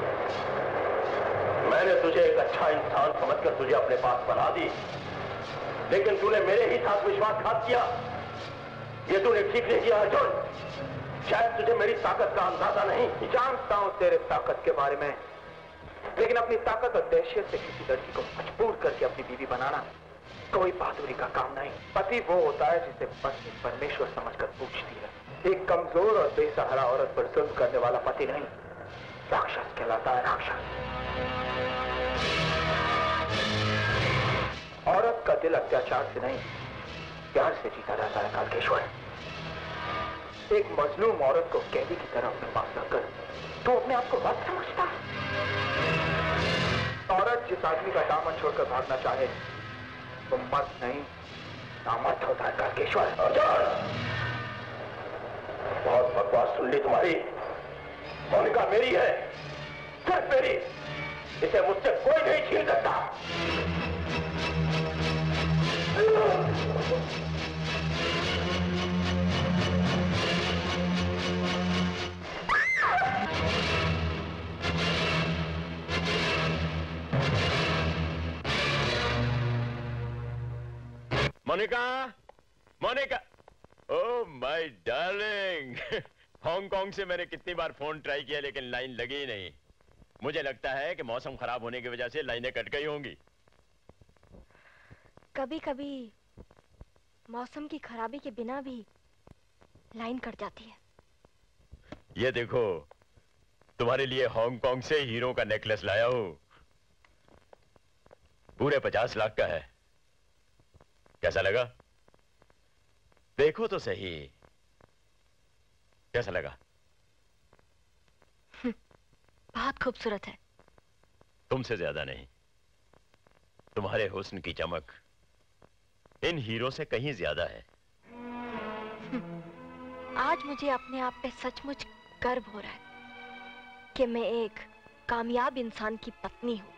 मैंने तुझे एक अच्छा इंसान समझकर तुझे अपने पास बना दी, लेकिन तूने मेरे ही साथ विश्वासघात किया। ये तूने ठीक नहीं किया अर्जुन। शायद तुझे मेरी ताकत का अंदाजा नहीं। जानता हूं तेरे ताकत के बारे में, लेकिन अपनी ताकत और दहशत से किसी लड़की को मजबूर करके अपनी बीवी बनाना कोई बहादुरी का काम नहीं। पति वो होता है जिसे पत्नी परमेश्वर समझकर पूछती है। एक कमजोर और बेसहारा औरत पर जुल्म करने वाला पति नहीं, राक्षस कहलाता है, राक्षस। औरत का दिल अत्याचार से नहीं, प्यार से जीता जाता है कालकेश्वर। एक मजलूम औरत को कैदी की तरह अपने पास रखकर तो अपने आप को मत समझता। औरत जिस आदमी का दामन छोड़कर भागना चाहे तो मत नहीं, नामर्द होता है कालकेश्वर। बहुत बकवास सुन ली तुम्हारी। मोनिका मेरी है, सिर्फ मेरी। इसे मुझसे कोई नहीं छीन सकता। Monica, Monica, oh my darling. Hong से मैंने कितनी बार फोन ट्राई किया लेकिन लाइन लगी ही नहीं। मुझे लगता है कि मौसम खराब होने की वजह से लाइनें कट गई होंगी। कभी कभी मौसम की खराबी के बिना भी लाइन कट जाती है। ये देखो, तुम्हारे लिए हांगकांग से हीरो का नेकलेस लाया हूं। पूरे पचास लाख का है। कैसा लगा? देखो तो सही, कैसा लगा? बहुत खूबसूरत है। तुमसे ज्यादा नहीं। तुम्हारे हुस्न की चमक इन हीरो से कहीं ज्यादा है। आज मुझे अपने आप पे सचमुच गर्व हो रहा है कि मैं एक कामयाब इंसान की पत्नी हूं।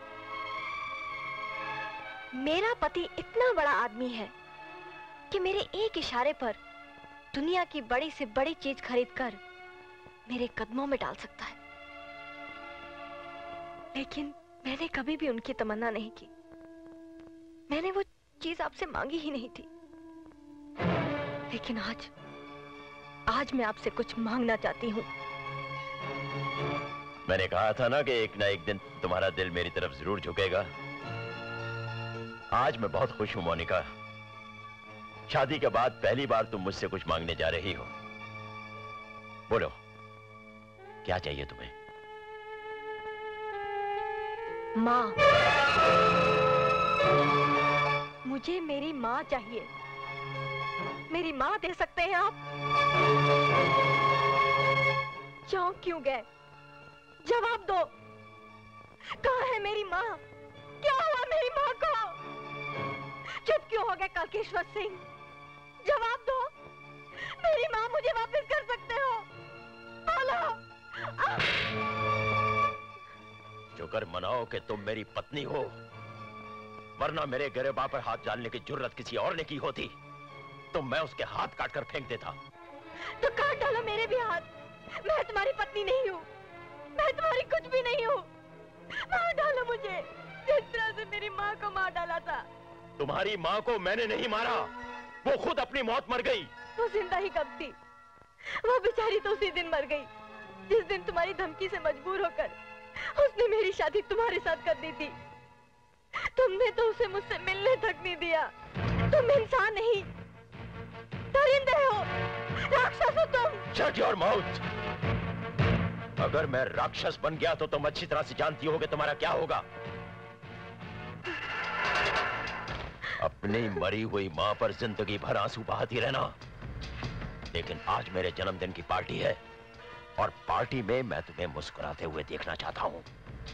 मेरा पति इतना बड़ा आदमी है कि मेरे एक इशारे पर दुनिया की बड़ी से बड़ी चीज खरीदकर मेरे कदमों में डाल सकता है। लेकिन मैंने कभी भी उनकी तमन्ना नहीं की। मैंने वो चीज आपसे मांगी ही नहीं थी। लेकिन आज आज मैं आपसे कुछ मांगना चाहती हूँ। मैंने कहा था ना कि एक ना एक दिन तुम्हारा दिल मेरी तरफ जरूर झुकेगा। आज मैं बहुत खुश हूं मोनिका। शादी के बाद पहली बार तुम मुझसे कुछ मांगने जा रही हो। बोलो, क्या चाहिए तुम्हें? माँ, मुझे मेरी माँ चाहिए। मेरी माँ दे सकते हैं आप? चौंक क्यों गए? जवाब दो। कहाँ है मेरी माँ? क्या हुआ मेरी माँ को? चुप क्यों हो गए कालकेश्वर सिंह? जवाब दो। मेरी माँ मुझे वापस कर सकते हो? बोलो। शुक्र मनाओ कि तुम मेरी पत्नी हो, वरना मेरे गिरबान पर हाथ डालने की जुर्रत किसी और ने की होती तो मैं उसके हाथ काटकर फेंक देता। तो काट डालो मेरे भी हाथ। मैं तुम्हारी पत्नी नहीं हूँ। मैं तुम्हारी कुछ भी नहीं हूँ। मार डालो मुझे, जिस तरह से मेरी माँ को मार डाला था। तुम्हारी माँ को मैंने नहीं मारा, वो खुद अपनी मौत मर गई। वो जिंदा ही कब थी? वो बेचारी तो उसी दिन मर गई जिस दिन तुम्हारी धमकी से मजबूर होकर उसने मेरी शादी तुम्हारे साथ कर दी थी। तुमने तो उसे मुझसे मिलने तक नहीं दिया। तुम इंसान नहीं, दरिंदे हो, राक्षस हो तुम। Shut your mouth! अगर मैं राक्षस बन गया तो तुम अच्छी तरह से जानती होगे तुम्हारा क्या होगा। अपनी मरी हुई मां पर जिंदगी भर आंसू बहाती रहना। लेकिन आज मेरे जन्मदिन की पार्टी है और पार्टी में मैं तुम्हें मुस्कुराते हुए देखना चाहता हूं।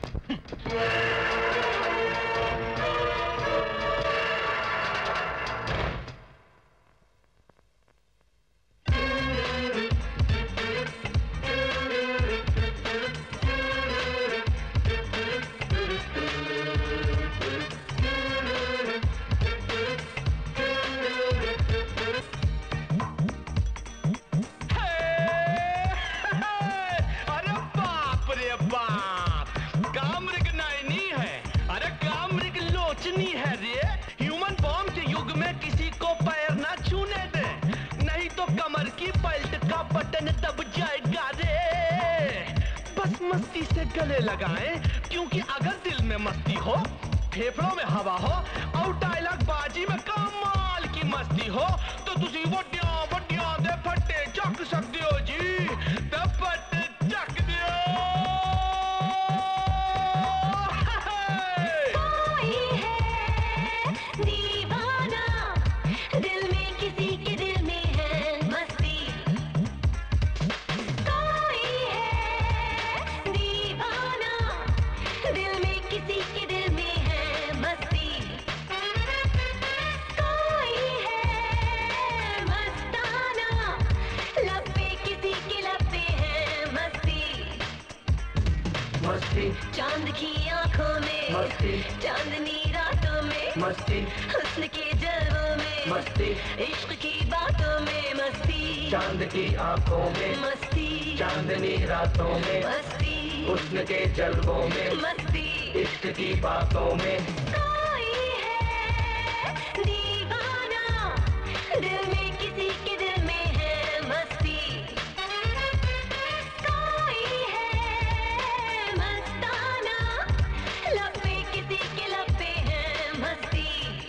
मस्ती से गले लगाएं, क्योंकि अगर दिल में मस्ती हो, फेफड़ों में हवा हो और डायलॉग बाजी में कमाल की मस्ती हो तो तुसी वड्डियां वड्डियां दे फट्टे चक सकते हो जी। ते फट्टे चक दियो। कोई है दीवाना, दिल में किसी के दिल में है मस्ती। कोई है दीवाना, दिल में किसी के दिल में है मस्ती। कोई है मस्ताना, लब पे किसी के लब पे है मस्ती। मस्ती चांद की आंखों में, मस्ती चांदनी रातों बातों में मस्ती, हुस्न के जलवों में मस्ती, इश्क की बातों में मस्ती, चांद की आंखों में मस्ती, चांदनी रातों में मस्ती, हुस्न के जलवों में मस्ती, इश्क की बातों में। कोई है दीवाना, दिल में किसी के दिल में है मस्ती, कोई है मस्ताना, लब पे किसी के लब पे है मस्ती।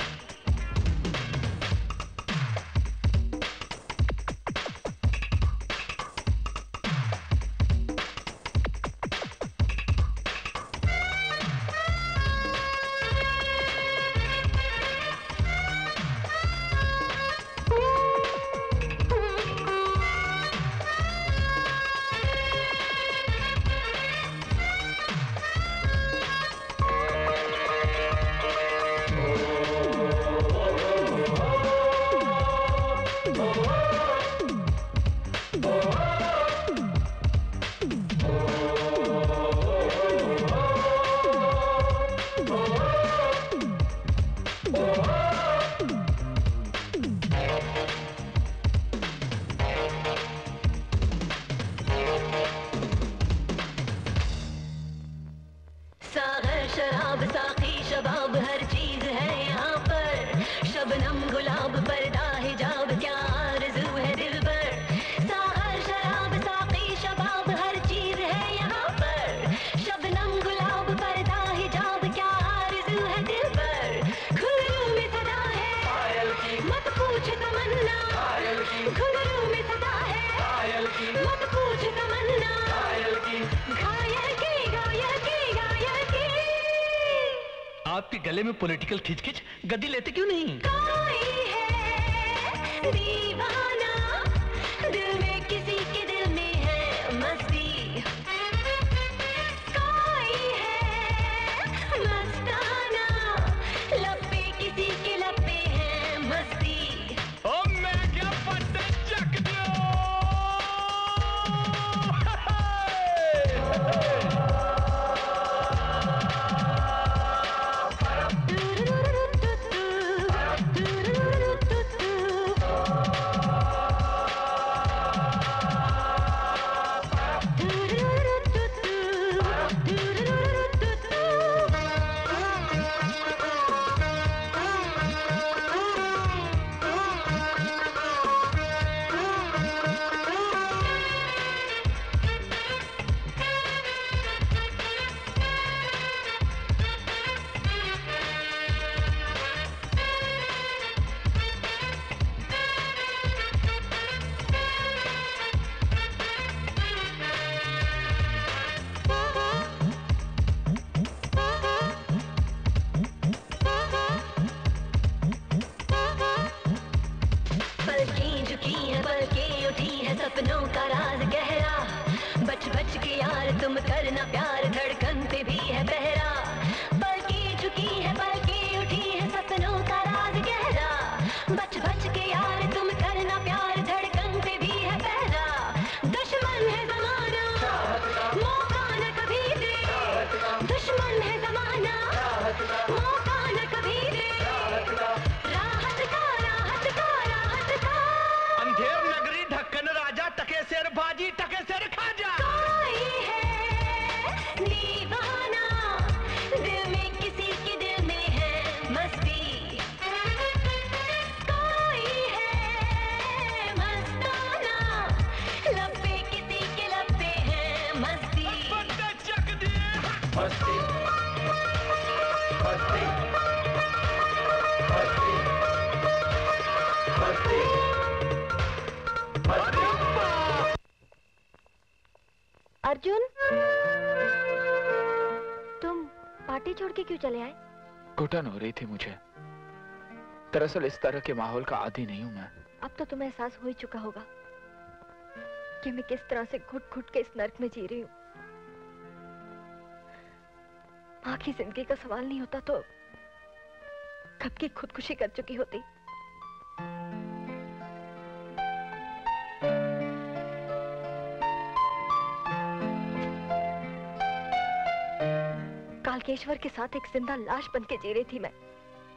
सागर शराब साकी शबाब हर चीज है यहाँ पर, शबनम गुलाब पर्दा हिजाब क्या आरज़ू है दिल पर। सागर शराब साकी शबाब हर चीज है यहाँ पर, शबनम गुलाब पर्दा हिजाब क्या आरज़ू है दिल पर। घुंघरू में सदा है पायल की, मत पूछ तमन्ना पायल की, घुंघरू में सदा है पायल की, मत पूछ तमन्ना पायल की, घायल की घायल की घायल की। आपके गले में पॉलिटिकल खिंच-खिंच, गद्दी लेते क्यों नहीं? कोई है दीवाना, दिल में किसी के दिल में है मस्ती, कोई है मस्ताना, लब पे किसी के लब पे है मस्ती। ओ मैं क्या पत्ते चक दियो। पलकें झुकी हैं पलकें उठी है सपनों का राज गहरा, बच बच के यार तुम करना प्यार, धड़कन पे भी है पहरा। पलकें झुकी हैं पलकें उठी है सपनों का राज गहरा, बच बच के यार तुम करना प्यार, धड़कन पे भी है पहरा। दुश्मन है जमाना मौका न कभी दे, दुश्मन है जमाना मौका न कभी दे, राहत का राहत का राहत का। अंधेर नगरी ढक्कन राजा, टके सिर बाजी टके सिर खाजा। कोई है दीवाना, दिल में किसी के दिल में है मस्ती, कोई है मस्ताना, लब पे किसी के लब पे है मस्ती। पत्ते चक दिए। मस्ती, मस्ती, मस्ती, मस्ती, मस्ती। अर्जुन, तुम पार्टी छोड़ के क्यों चले आए? घुटन हो रही थी मुझे। दरअसल इस तरह के माहौल का आदी नहीं हूं मैं। अब तो तुम्हें एहसास हो ही चुका होगा कि मैं किस तरह से घुट घुट के इस नर्क में जी रही हूँ। माँ की जिंदगी का सवाल नहीं होता तो कब की खुदकुशी कर चुकी होती। कालकेश्वर के साथ एक जिंदा लाश बन के जी रही थी मैं।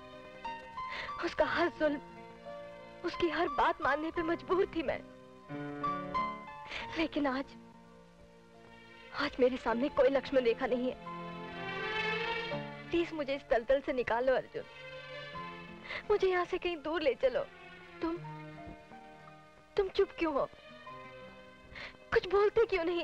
उसका हर जुल्म, उसकी हर बात मानने पे मजबूर थी मैं। लेकिन आज आज मेरे सामने कोई लक्ष्मण रेखा नहीं है। प्लीज मुझे इस दलदल से निकालो अर्जुन, मुझे यहाँ से कहीं दूर ले चलो। तुम तुम चुप क्यों हो? कुछ बोलते क्यों नहीं?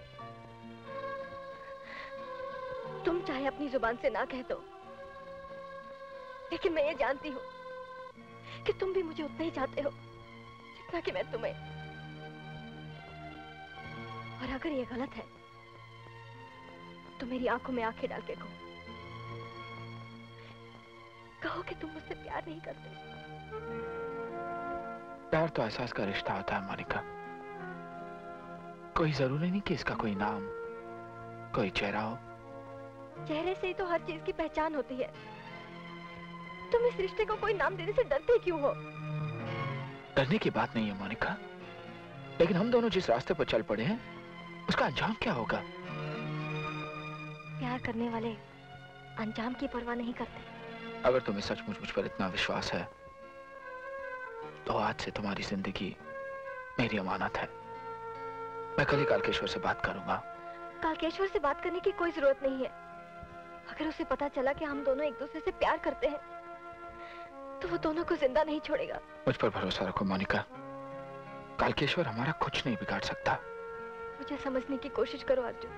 तुम चाहे अपनी जुबान से ना कह दो, लेकिन मैं ये जानती हूँ कि तुम भी मुझे उतना ही चाहते हो जितना कि मैं तुम्हें। और अगर ये गलत है तो मेरी आंखों में आंखें डाल के कहो, कहो कि तुम मुझसे प्यार नहीं करते। प्यार तो एहसास का रिश्ता होता है मोनिका। कोई जरूरी नहीं कि इसका कोई नाम, कोई चेहरा हो। चेहरे से ही तो हर चीज की पहचान होती है। तुम इस रिश्ते को कोई नाम देने से डरते क्यों हो? डरने की बात नहीं है मोनिका, लेकिन हम दोनों जिस रास्ते पर चल पड़े हैं उसका अंजाम क्या होगा? प्यार करने वाले अंजाम की परवाह नहीं करते। अगर तुम्हें सचमुच मुझ पर इतना विश्वास है तो आज से तुम्हारी जिंदगी मेरी अमानत है। मैं कल ही कालकेश्वर से बात करूंगा। कालकेश्वर से बात करने की कोई जरूरत नहीं है। अगर उसे पता चला कि हम दोनों एक दूसरे से प्यार करते हैं तो वो दोनों को जिंदा नहीं छोड़ेगा। मुझ पर भरोसा रखो मोनिका, कालकेश्वर हमारा कुछ नहीं बिगाड़ सकता। मुझे समझने की कोशिश करो अर्जुन।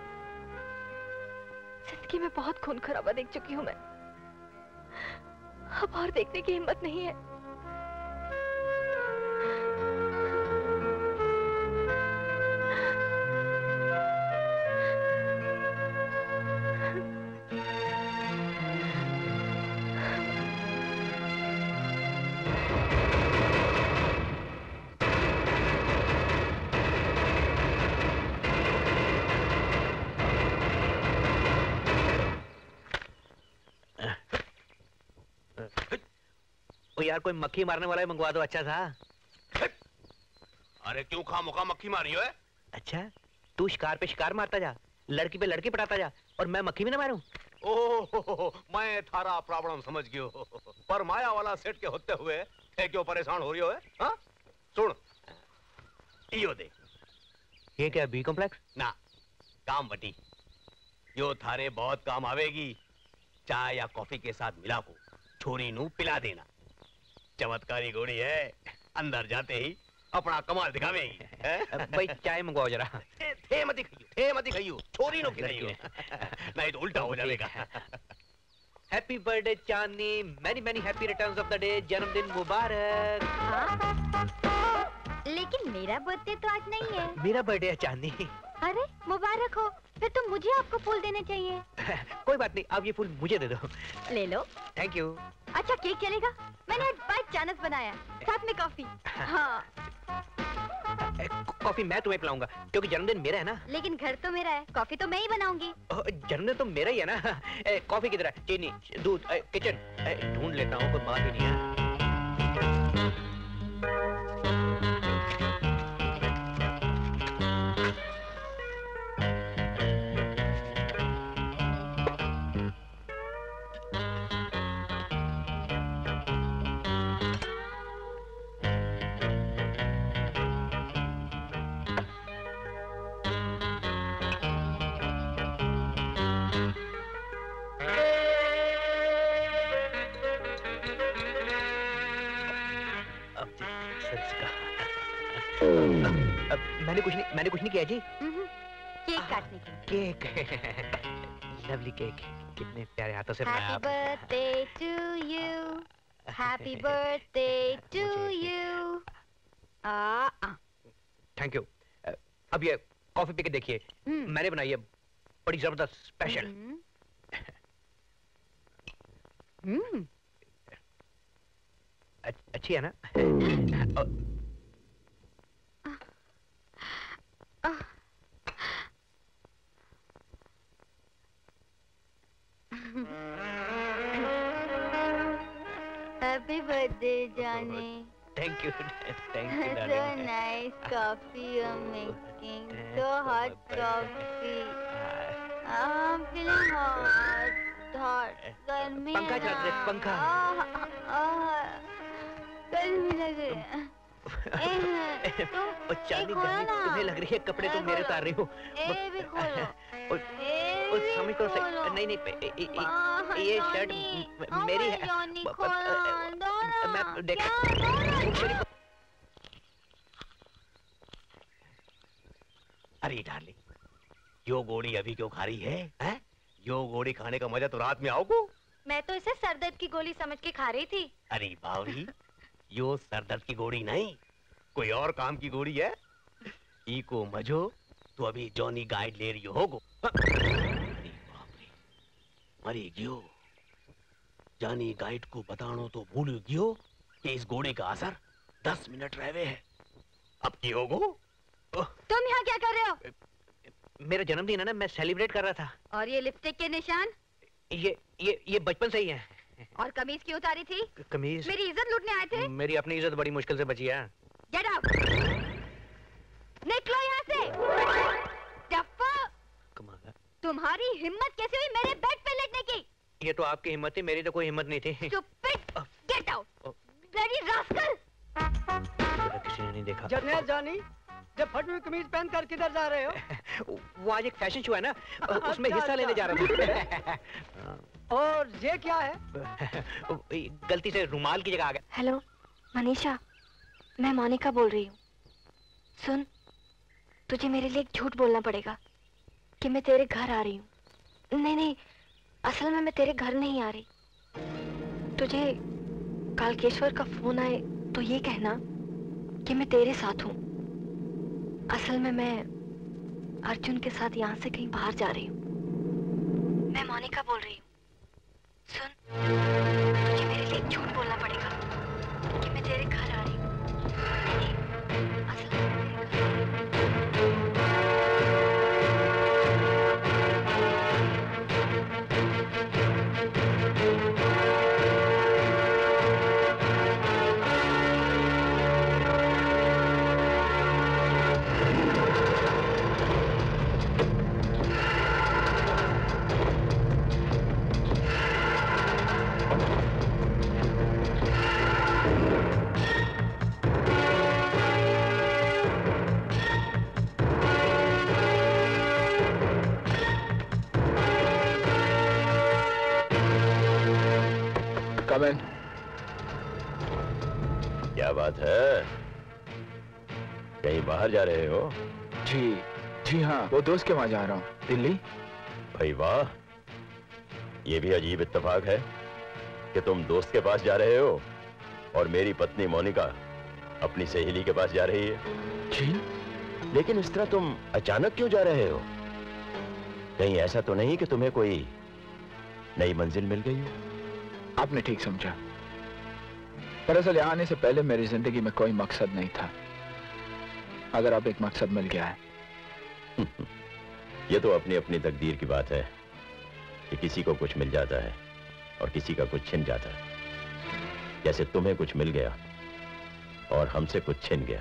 जिंदगी में बहुत खून खराबा देख चुकी हूँ मैं, अब और देखने की हिम्मत नहीं है। ओ यार, कोई मक्खी मारने वाला ही मंगवा दो अच्छा सा। अरे क्यों खा मुखा मक्खी मारी हो है? अच्छा, तू शिकार पे शिकार मारता जा, लड़की पे लड़की पटाता जा, और मैं मक्खी भी ना मारूं? ओह, मैं थारा प्रॉब्लम समझ गयो, पर माया वाला सेट के होते हुए थे क्यों परेशान हो रही हो है? हाँ? सुन, इयो दे। ये क्या, बी कॉम्प्लेक्स? ना, काम बटी। यो थारे बहुत काम आवेगी। चाय या कॉफी के साथ मिला को छोरी नू पिला देना। चमत्कारी गोड़ी है, अंदर जाते ही अपना कमाल दिखावेगी। भाई चाय मंगवाओ जरा। थे, थे मत दिखाइयो, थे मत दिखाइयो, छोरी नो खिलाइयो, नहीं तो उल्टा हो जाएगा। Happy birthday Chandni, many many happy returns of the day, जन्मदिन मुबारक। लेकिन मेरा बर्थडे तो आज नहीं है। मेरा बर्थडे है चांदनी। अरे मुबारक हो, फिर तो मुझे आपको फूल देने चाहिए। कोई बात नहीं, आप ये फूल मुझे दे दो। ले लो। Thank you. अच्छा केक चलेगा? मैंने आज बाइक चानस बनाया, साथ में कॉफी। हाँ। कॉफी मैं तुम्हें पिलाऊंगा क्योंकि जन्मदिन मेरा है ना। लेकिन घर तो मेरा है, कॉफी तो मैं ही बनाऊंगी। जन्मदिन तो मेरा ही है ना। ए, कॉफी किधर है? चीनी, दूध, किचन ढूंढ लेता हूँ, कोई बात ही नहीं है। मैंने कुछ नहीं मैंने कुछ नहीं किया जी। केक काटने के लिए। केक, लवली केक, कितने प्यारे हाथों से बनाया आपने। Happy birthday to you, happy birthday to you. आ थैंक यू। अब ये कॉफी पी के देखिए, मैंने बनाई है, बड़ी जबरदस्त स्पेशल। हम्म, अच्छी है ना? हैप्पी बर्थडे जानी। Thank you, thank you So nice coffee you're making, so hot coffee. I'm feeling hot, hot. गर्मी पंखा चला दे, पंखा। आह, आह, कल मिलेंगे। और चांदी गर्मी तुम्हें लग रही है, कपड़े तुम मेरे उतार रही हो। ए भी खोलो। और, और समझ तो सही, नहीं नहीं ये शर्ट मेरी है। मैं देख अरे डार्लिंग, यो गोली अभी क्यों खा रही है, हैं? यो गोली खाने का मजा तो रात में आओगे। मैं तो इसे सरदर्द की गोली समझ के खा रही थी। अरे बावरी, यो सरदर्द की गोली नहीं, कोई और काम की गोली है। ई को मजो तो अभी जॉनी गाइड ले रही होगो। अरे बाप रे, मरी गयो। जॉनी गाइड को बतानो तो भूल गयो कि इस घोड़े का असर दस मिनट रहवे है। अब की होगो? तुम यहाँ क्या कर रहे हो? मेरा जन्मदिन है ना, मैं सेलिब्रेट कर रहा था। और ये लिपस्टिक के निशान? ये ये ये बचपन से ही है। और कमीज क्यों उतारी थी? कमीज? मेरी इज्जत लूटने आए थे? मेरी अपनी इज्जत बड़ी मुश्किल से बची है। Get out! निकलो यहाँ से! डफ्फा! तुम्हारी हिम्मत कैसे हुई मेरे बेड पे लेटने की? ये तो आपकी हिम्मत थी, मेरी तो कोई हिम्मत नहीं थी। Stupid! Get out! Bloody rascal! किसी ने नहीं देखा। जर्नल जानी, जब फटी हुई कमीज पहन कर किधर जा रहे हो? वो आज एक फैशन शो है ना, उसमें हिस्सा लेने जा रहा था। और ये क्या है? गलती से रुमाल की जगह आ गया। हेलो मनीषा, मैं मोनिका बोल रही हूँ। सुन, तुझे मेरे लिए एक झूठ बोलना पड़ेगा कि मैं तेरे घर आ रही हूँ। नहीं नहीं, असल में मैं तेरे घर नहीं आ रही। तुझे कालकेश्वर का फोन आए तो ये कहना कि मैं तेरे साथ हूँ। असल में मैं अर्जुन के साथ यहाँ से कहीं बाहर जा रही हूँ। मैं मोनिका बोल रही हूँ। सुन, तुझे मेरे लिए एक झूठ बोलना पड़ेगा कि मैं तेरे घर आ रही हूँ। असल में मैं तेरे घर क्या बात है, कहीं बाहर जा रहे हो? जी जी हाँ, वो दोस्त के वहां जा रहा हूँ, दिल्ली। भाई वाह, ये भी अजीब इत्तेफाक है कि तुम दोस्त के पास जा रहे हो और मेरी पत्नी मोनिका अपनी सहेली के पास जा रही है। जी? लेकिन इस तरह तुम अचानक क्यों जा रहे हो? कहीं ऐसा तो नहीं कि तुम्हें कोई नई मंजिल मिल गई हो? आपने ठीक समझा। दरअसल यहाँ आने से पहले मेरी जिंदगी में कोई मकसद नहीं था। अगर अब एक मकसद मिल गया है। ये तो अपनी अपनी तकदीर की बात है कि किसी को कुछ मिल जाता है और किसी का कुछ छिन जाता है। जैसे तुम्हें कुछ मिल गया और हमसे कुछ छिन गया।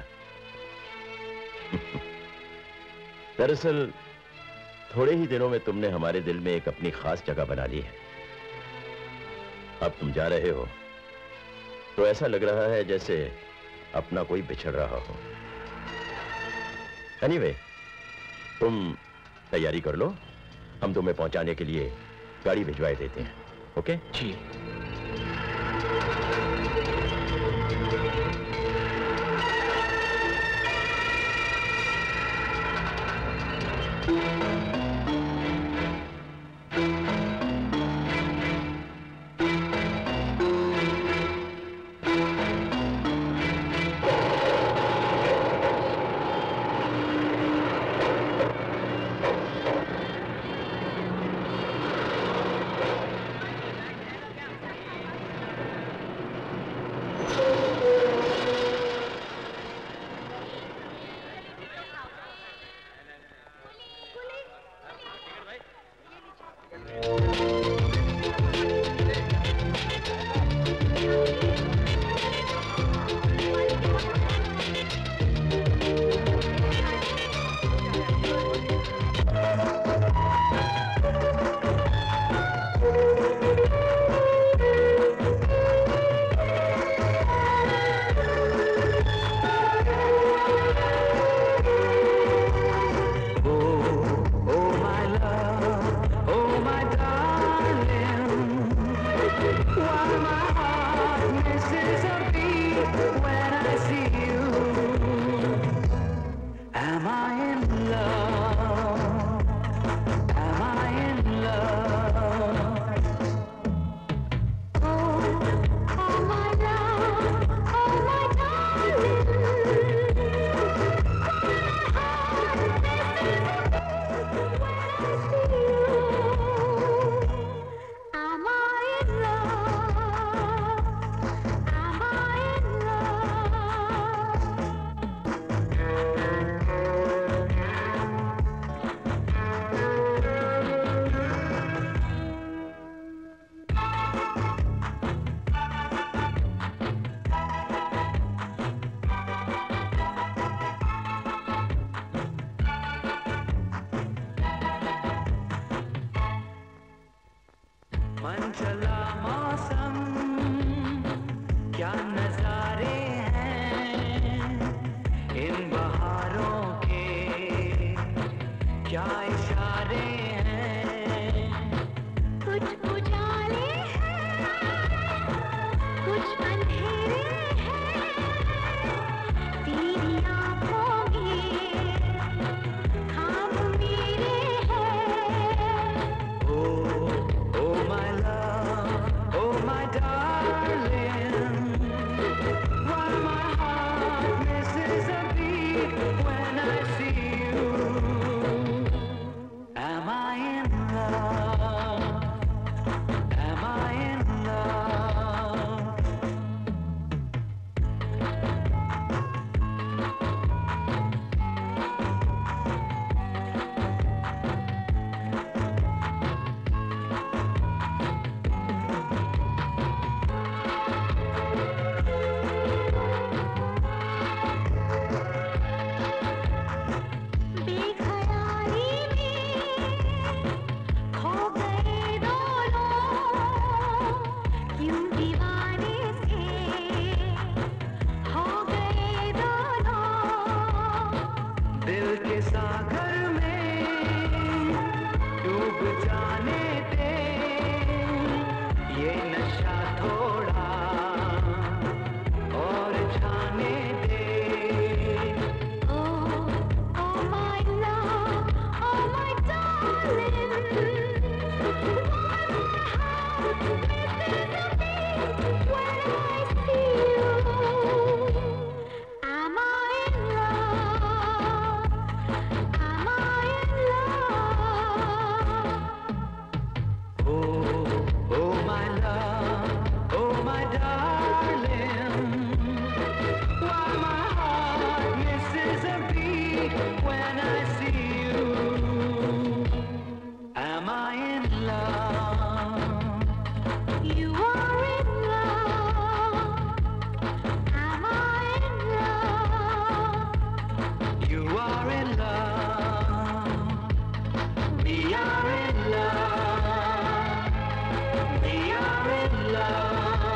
दरअसल थोड़े ही दिनों में तुमने हमारे दिल में एक अपनी खास जगह बना ली है। अब तुम जा रहे हो तो ऐसा लग रहा है जैसे अपना कोई बिछड़ रहा हो। एनीवे, तुम तैयारी कर लो, हम तुम्हें पहुंचाने के लिए गाड़ी भिजवाए देते हैं। ओके? जी। मन चला मौसम, क्या नजारे हैं इन बहारों के, क्या इशारे हैं। कुछ उजाले हैं, कुछ अंधेरे हैं, तेरी आंखों में खाब मेरे हैं। Oh, oh my love, oh my darling, why my heart misses a beat when I see you. Am I in love? Am I in love? बेखयाली में खो गए दोनों, क्यों दीवाने से हो गए दोनों। दिल के सागर में डूब जाने दे, ये नशा थोड़ा और जाने दे। Oh, oh my love, oh my darling, why my heart misses a beat when I see you. Am I in love? Am I in love? Oh, oh my love, oh my darling, why my heart misses a beat when I see you. Am I in love? You are in love. Am I in love? You are in love. We are in love. We are in love.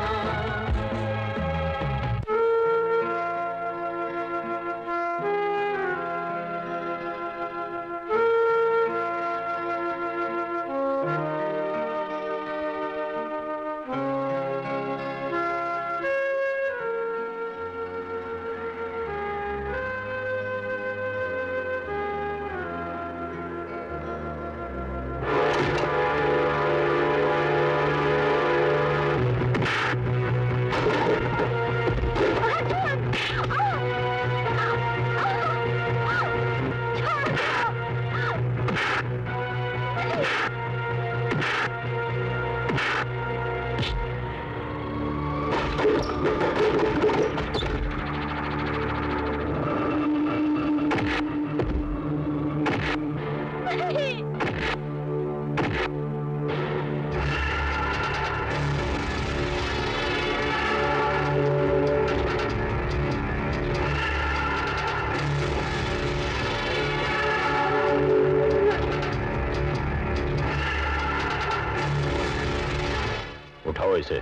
उठाओ इसे।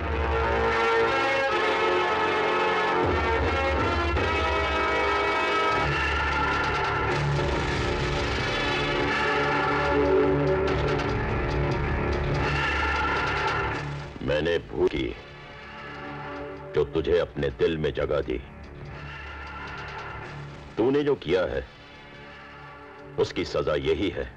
मैंने भूल की जो तुझे अपने दिल में जगह दी। तूने जो किया है उसकी सजा यही है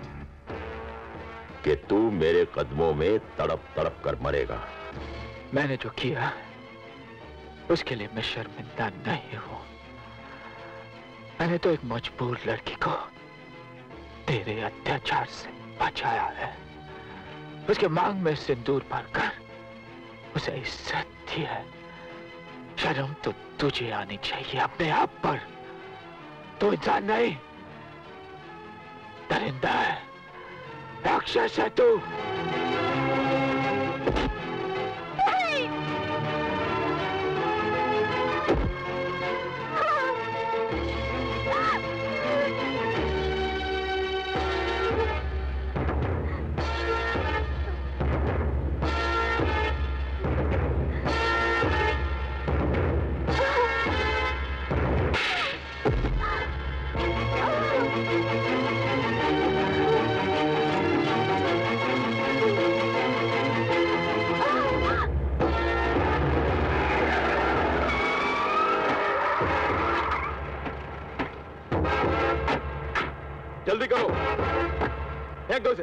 कि तू मेरे कदमों में तड़प तड़प कर मरेगा। मैंने जो किया उसके लिए मैं शर्मिंदा नहीं हूं। मैंने तो एक मजबूर लड़की को तेरे अत्याचार से बचाया है। उसके मांग में सिंदूर भरकर उसे इज्जत दी है। शर्म तो तुझे आनी चाहिए अपने आप पर। तू इंसान नहीं, दरिंदा है, राक्षस है तू। जल्दी करो, फेंक दो इसे।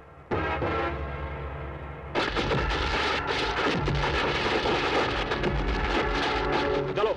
चलो।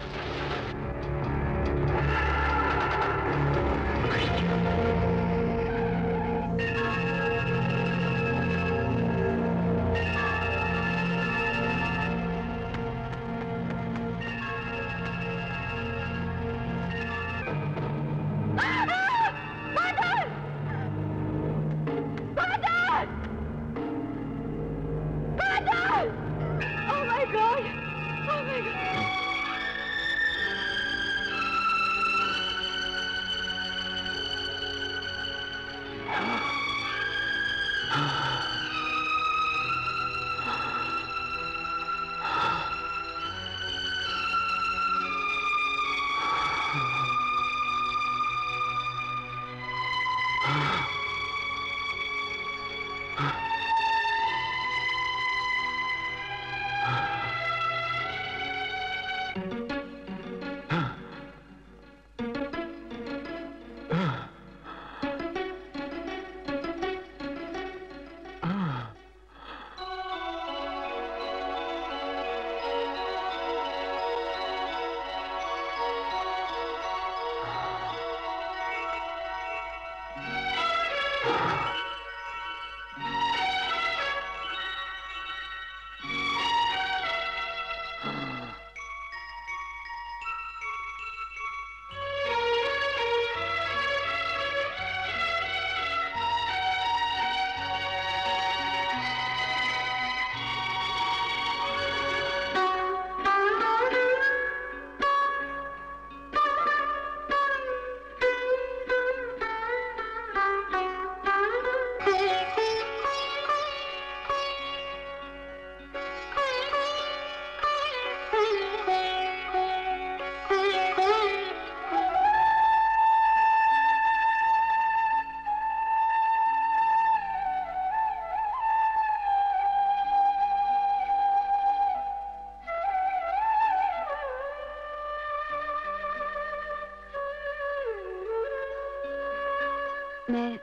मैं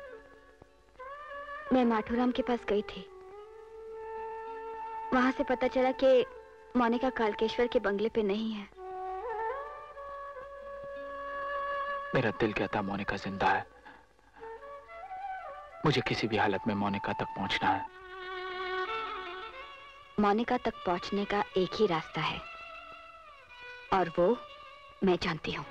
मैं माठूराम के पास गई थी। वहां से पता चला कि मोनिका कालकेश्वर के बंगले पे नहीं है। मेरा दिल कहता मोनिका जिंदा है। मुझे किसी भी हालत में मोनिका तक पहुंचना है। मोनिका तक पहुंचने का एक ही रास्ता है और वो मैं जानती हूँ।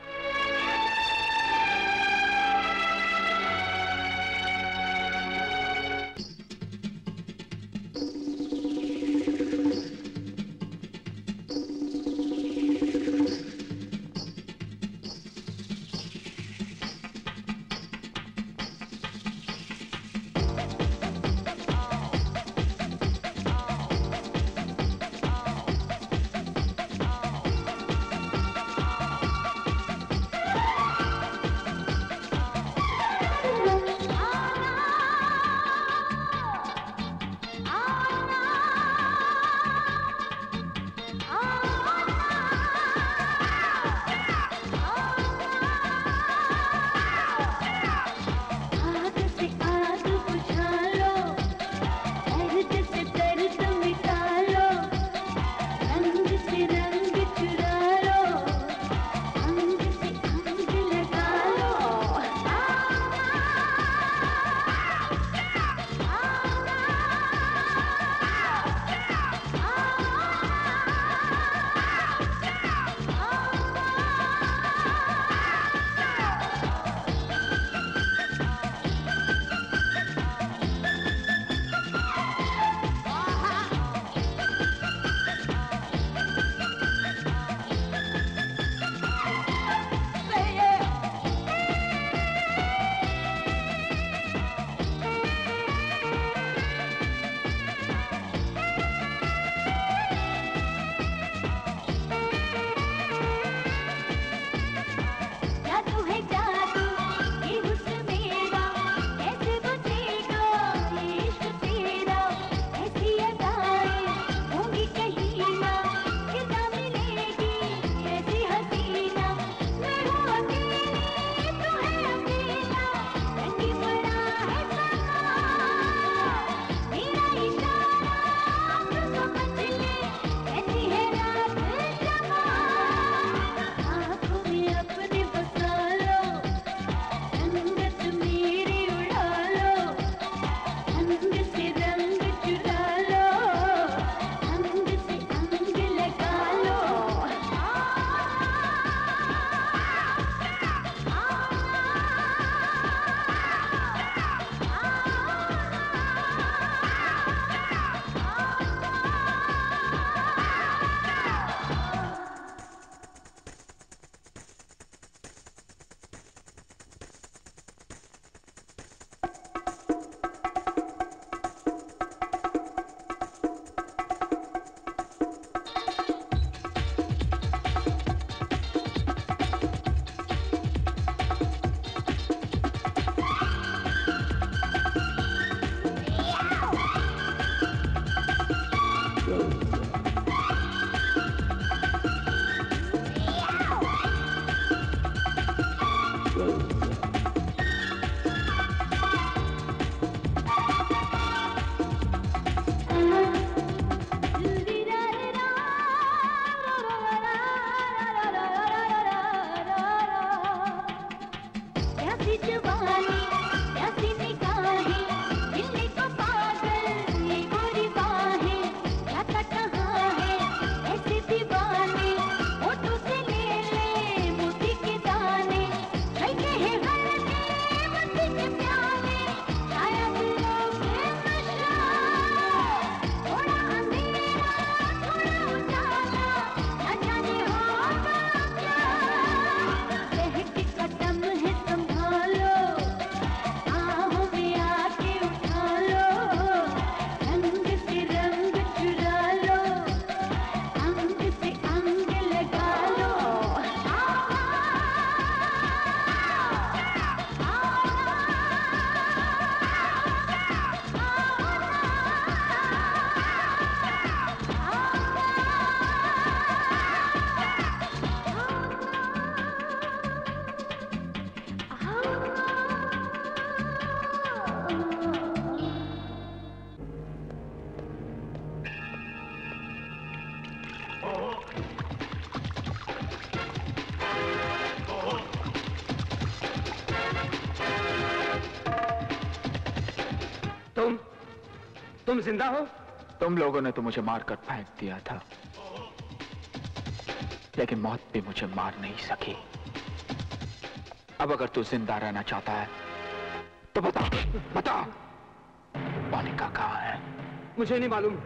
सपने बसा लो, संगत मेरी उड़ा लो, अंग से रंग चुरा लो, अंग से अंग लगा लो। प्यासी जवानी, प्यासी निगाहें, दिल को पागल ये गोरी बाहें, जाता कहाँ है ऐसे दीवाने, होठों से ले ले मोती के दाने, हल्के हैं हल्के मस्ती के प्याले, छाया दिलों पे नशा, थोड़ा अंधेरा थोड़ा उजाला, न जाने होगा क्या, बहके कदम है संभालो, आहों में आके उठा लो, रंग से रंग चुरा लो, अंग से अंग लगा लो। तुम तुम जिंदा हो? तुम लोगों ने तो मुझे मारकर फेंक दिया था, लेकिन मौत भी मुझे मार नहीं सकी। अब अगर तू जिंदा रहना चाहता है तो बता बता मोनिका कहाँ है? मुझे नहीं मालूम।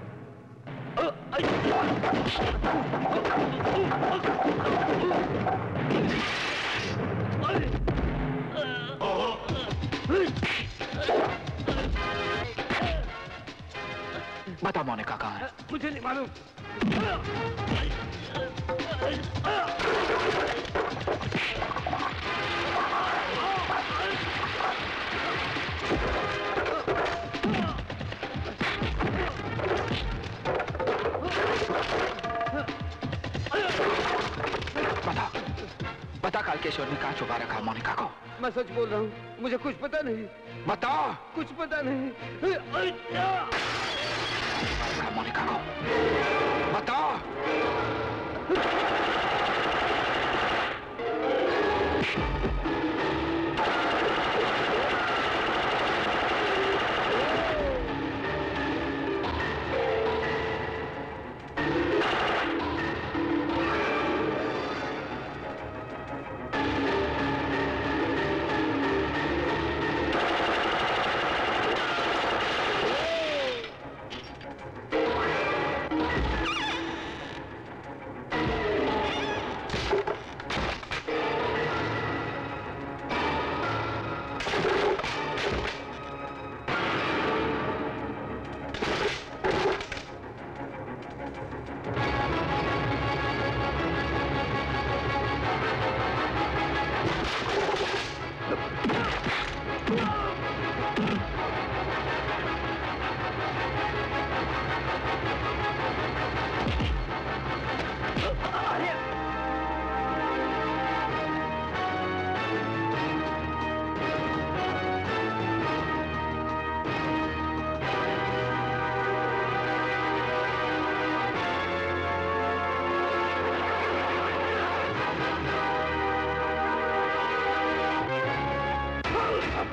बता मोनिका कहाँ है? मुझे नहीं मालूम। बता बता कालकेश्वर ने कहाँ छुपा रखा मोनिका को? मैं सच बोल रहा हूँ, मुझे कुछ पता नहीं। बता। कुछ पता नहीं। मोनिका को बता।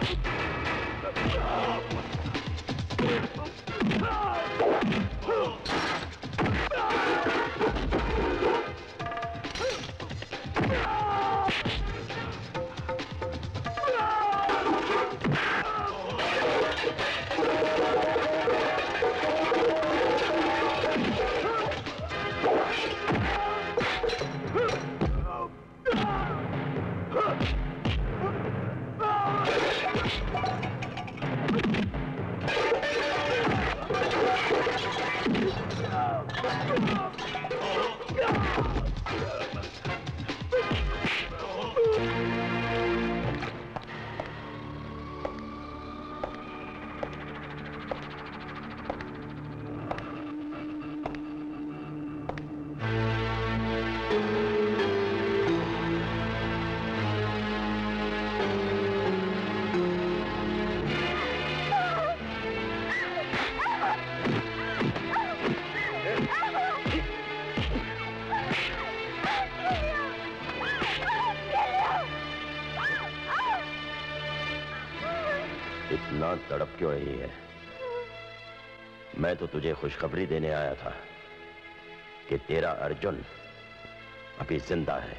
इतना तड़प क्यों रही है? मैं तो तुझे खुशखबरी देने आया था कि तेरा अर्जुन अभी जिंदा है।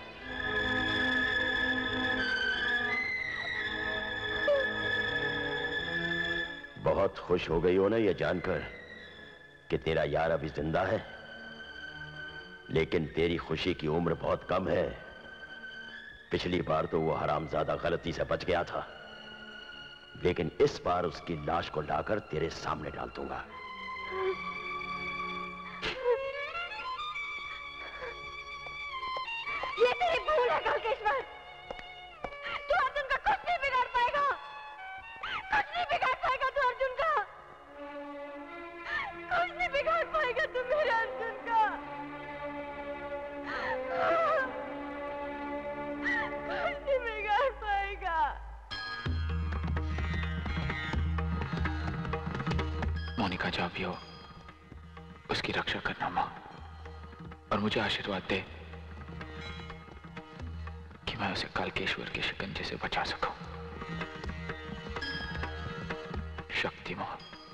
बहुत खुश हो गई हो ना ये जानकर कि तेरा यार अभी जिंदा है, लेकिन तेरी खुशी की उम्र बहुत कम है। पिछली बार तो वो हरामजादा गलती से बच गया था, लेकिन इस बार उसकी लाश को लाकर तेरे सामने डाल दूंगा। ये तेरी भूल है कालकेश्वर। तू अर्जुन का कुछ नहीं बिगाड़ पाएगा, कुछ नहीं बिगाड़ पाएगा तू अर्जुन का, कुछ नहीं बिगाड़ पाएगा तू मेरे अर्जुन का, कुछ नहीं बिगाड़ पाएगा। मोनिका जहाँ भी हो उसकी रक्षा करना माँ, और मुझे आशीर्वाद दे कि मैं उसे कालकेश्वर के शिकंजे से बचा सकूं। शक्ति माँ।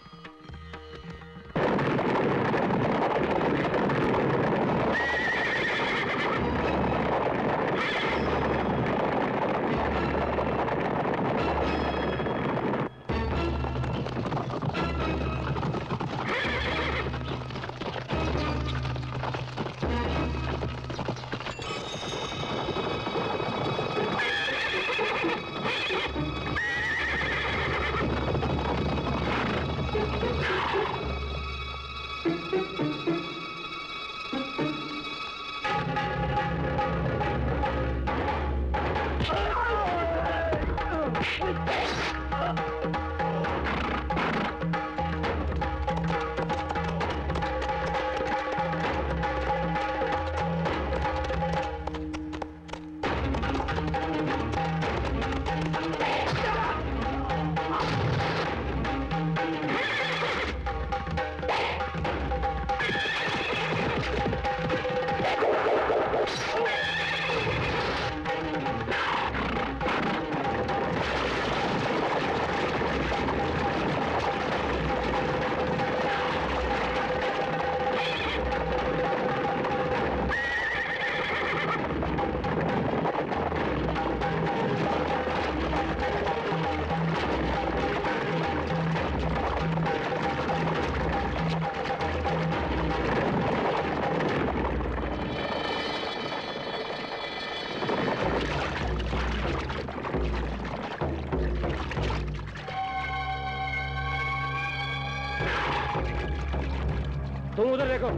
तुम उधर देखो।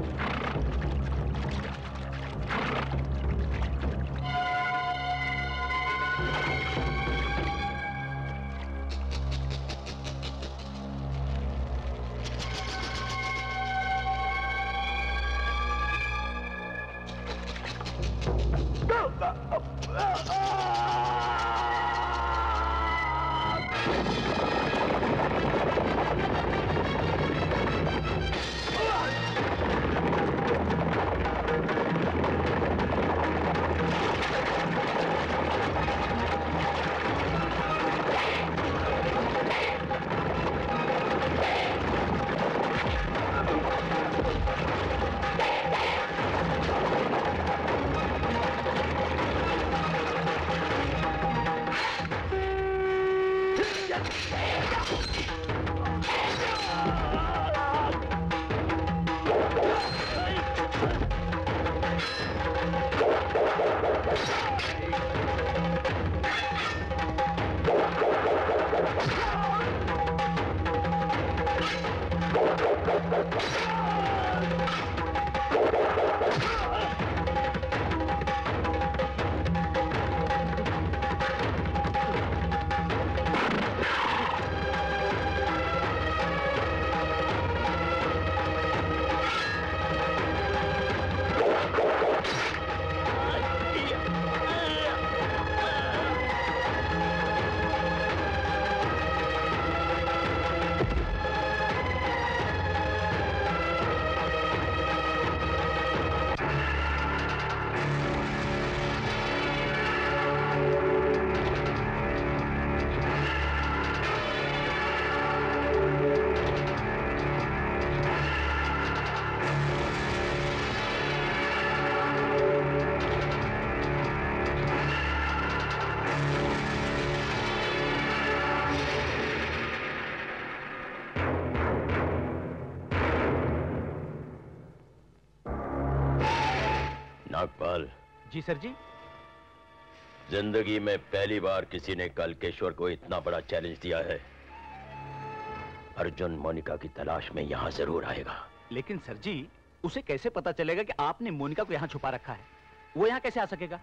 नागपाल। जी सर जी। जिंदगी में पहली बार किसी ने कालकेश्वर को इतना बड़ा चैलेंज दिया है। अर्जुन मोनिका की तलाश में यहां जरूर आएगा। लेकिन सर जी, उसे कैसे पता चलेगा कि आपने मोनिका को यहाँ छुपा रखा है? वो यहाँ कैसे आ सकेगा?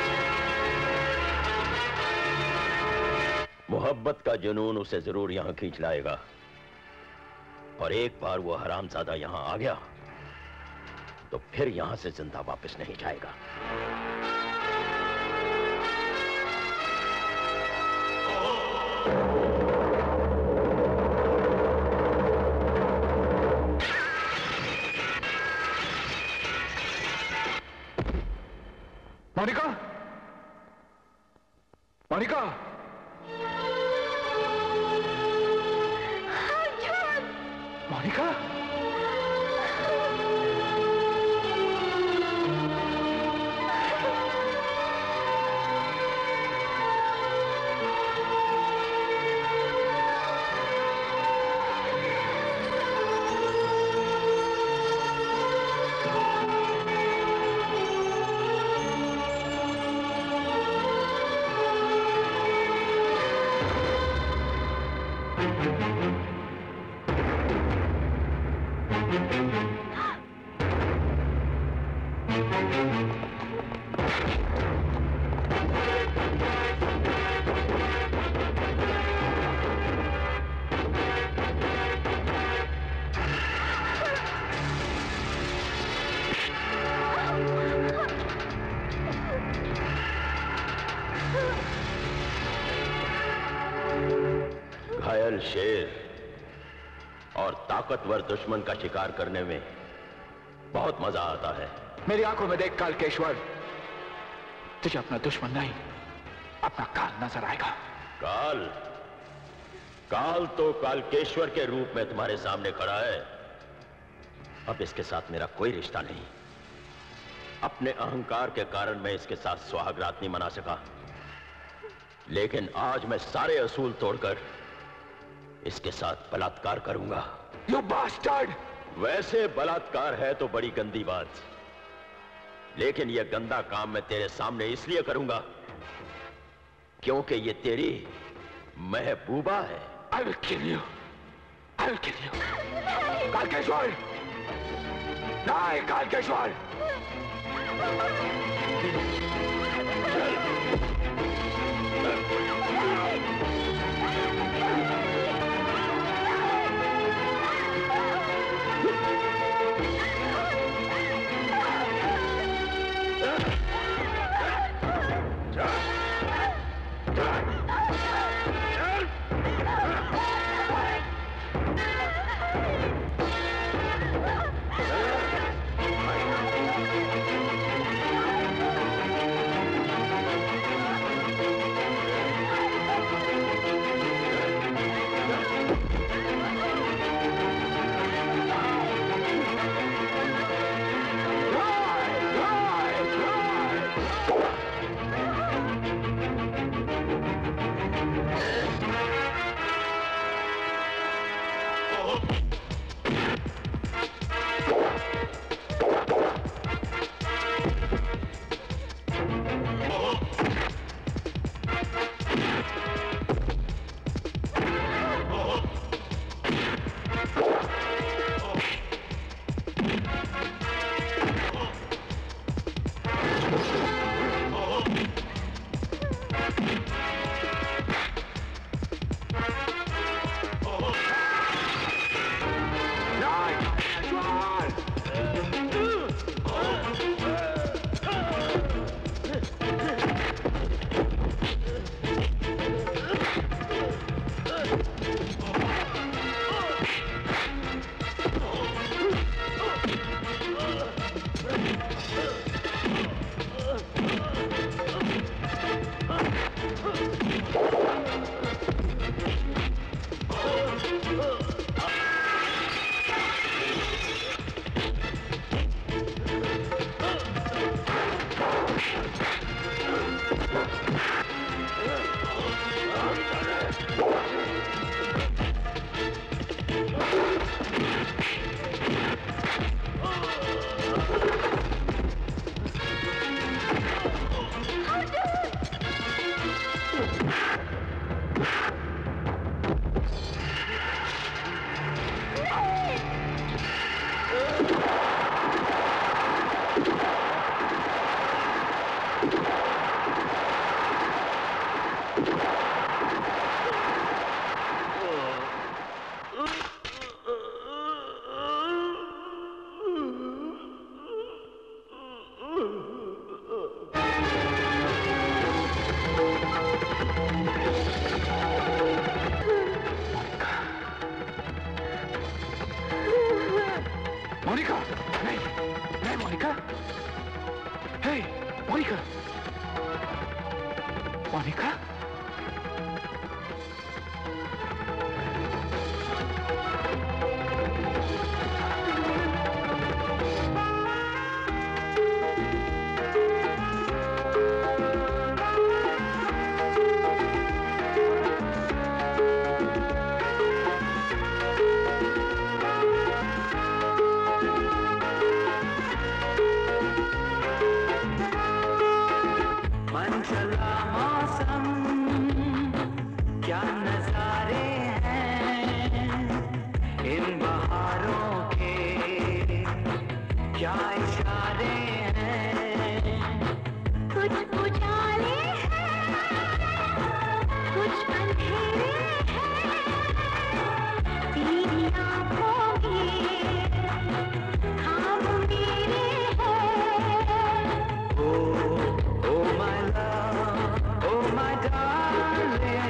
मोहब्बत का जुनून उसे जरूर यहां खींच लाएगा। और एक बार वो हरामजादा यहां आ गया तो फिर यहां से जिंदा वापस नहीं जाएगा। मोनिका, मोनिका, मोनिका, घायल शेर और ताकतवर दुश्मन का शिकार करने में बहुत मजा आता है। मेरी आंखों में देख कालकेश्वर, तुझे अपना दुश्मन नहीं, अपना काल नजर आएगा। काल? काल तो कालकेश्वर के रूप में तुम्हारे सामने खड़ा है। अब इसके साथ मेरा कोई रिश्ता नहीं। अपने अहंकार के कारण मैं इसके साथ सुहागरात नहीं मना सका, लेकिन आज मैं सारे असूल तोड़कर इसके साथ बलात्कार करूंगा। You bastard! वैसे बलात्कार है तो बड़ी गंदी बात, लेकिन यह गंदा काम मैं तेरे सामने इसलिए करूंगा क्योंकि ये तेरी महबूबा है। I will kill you. I will kill you. कालकेश्वर! नहीं, कालकेश्वर! मोनिका, नहीं, नहीं मोनिका, हे, Monika, Monika, Oh my love, oh my darling.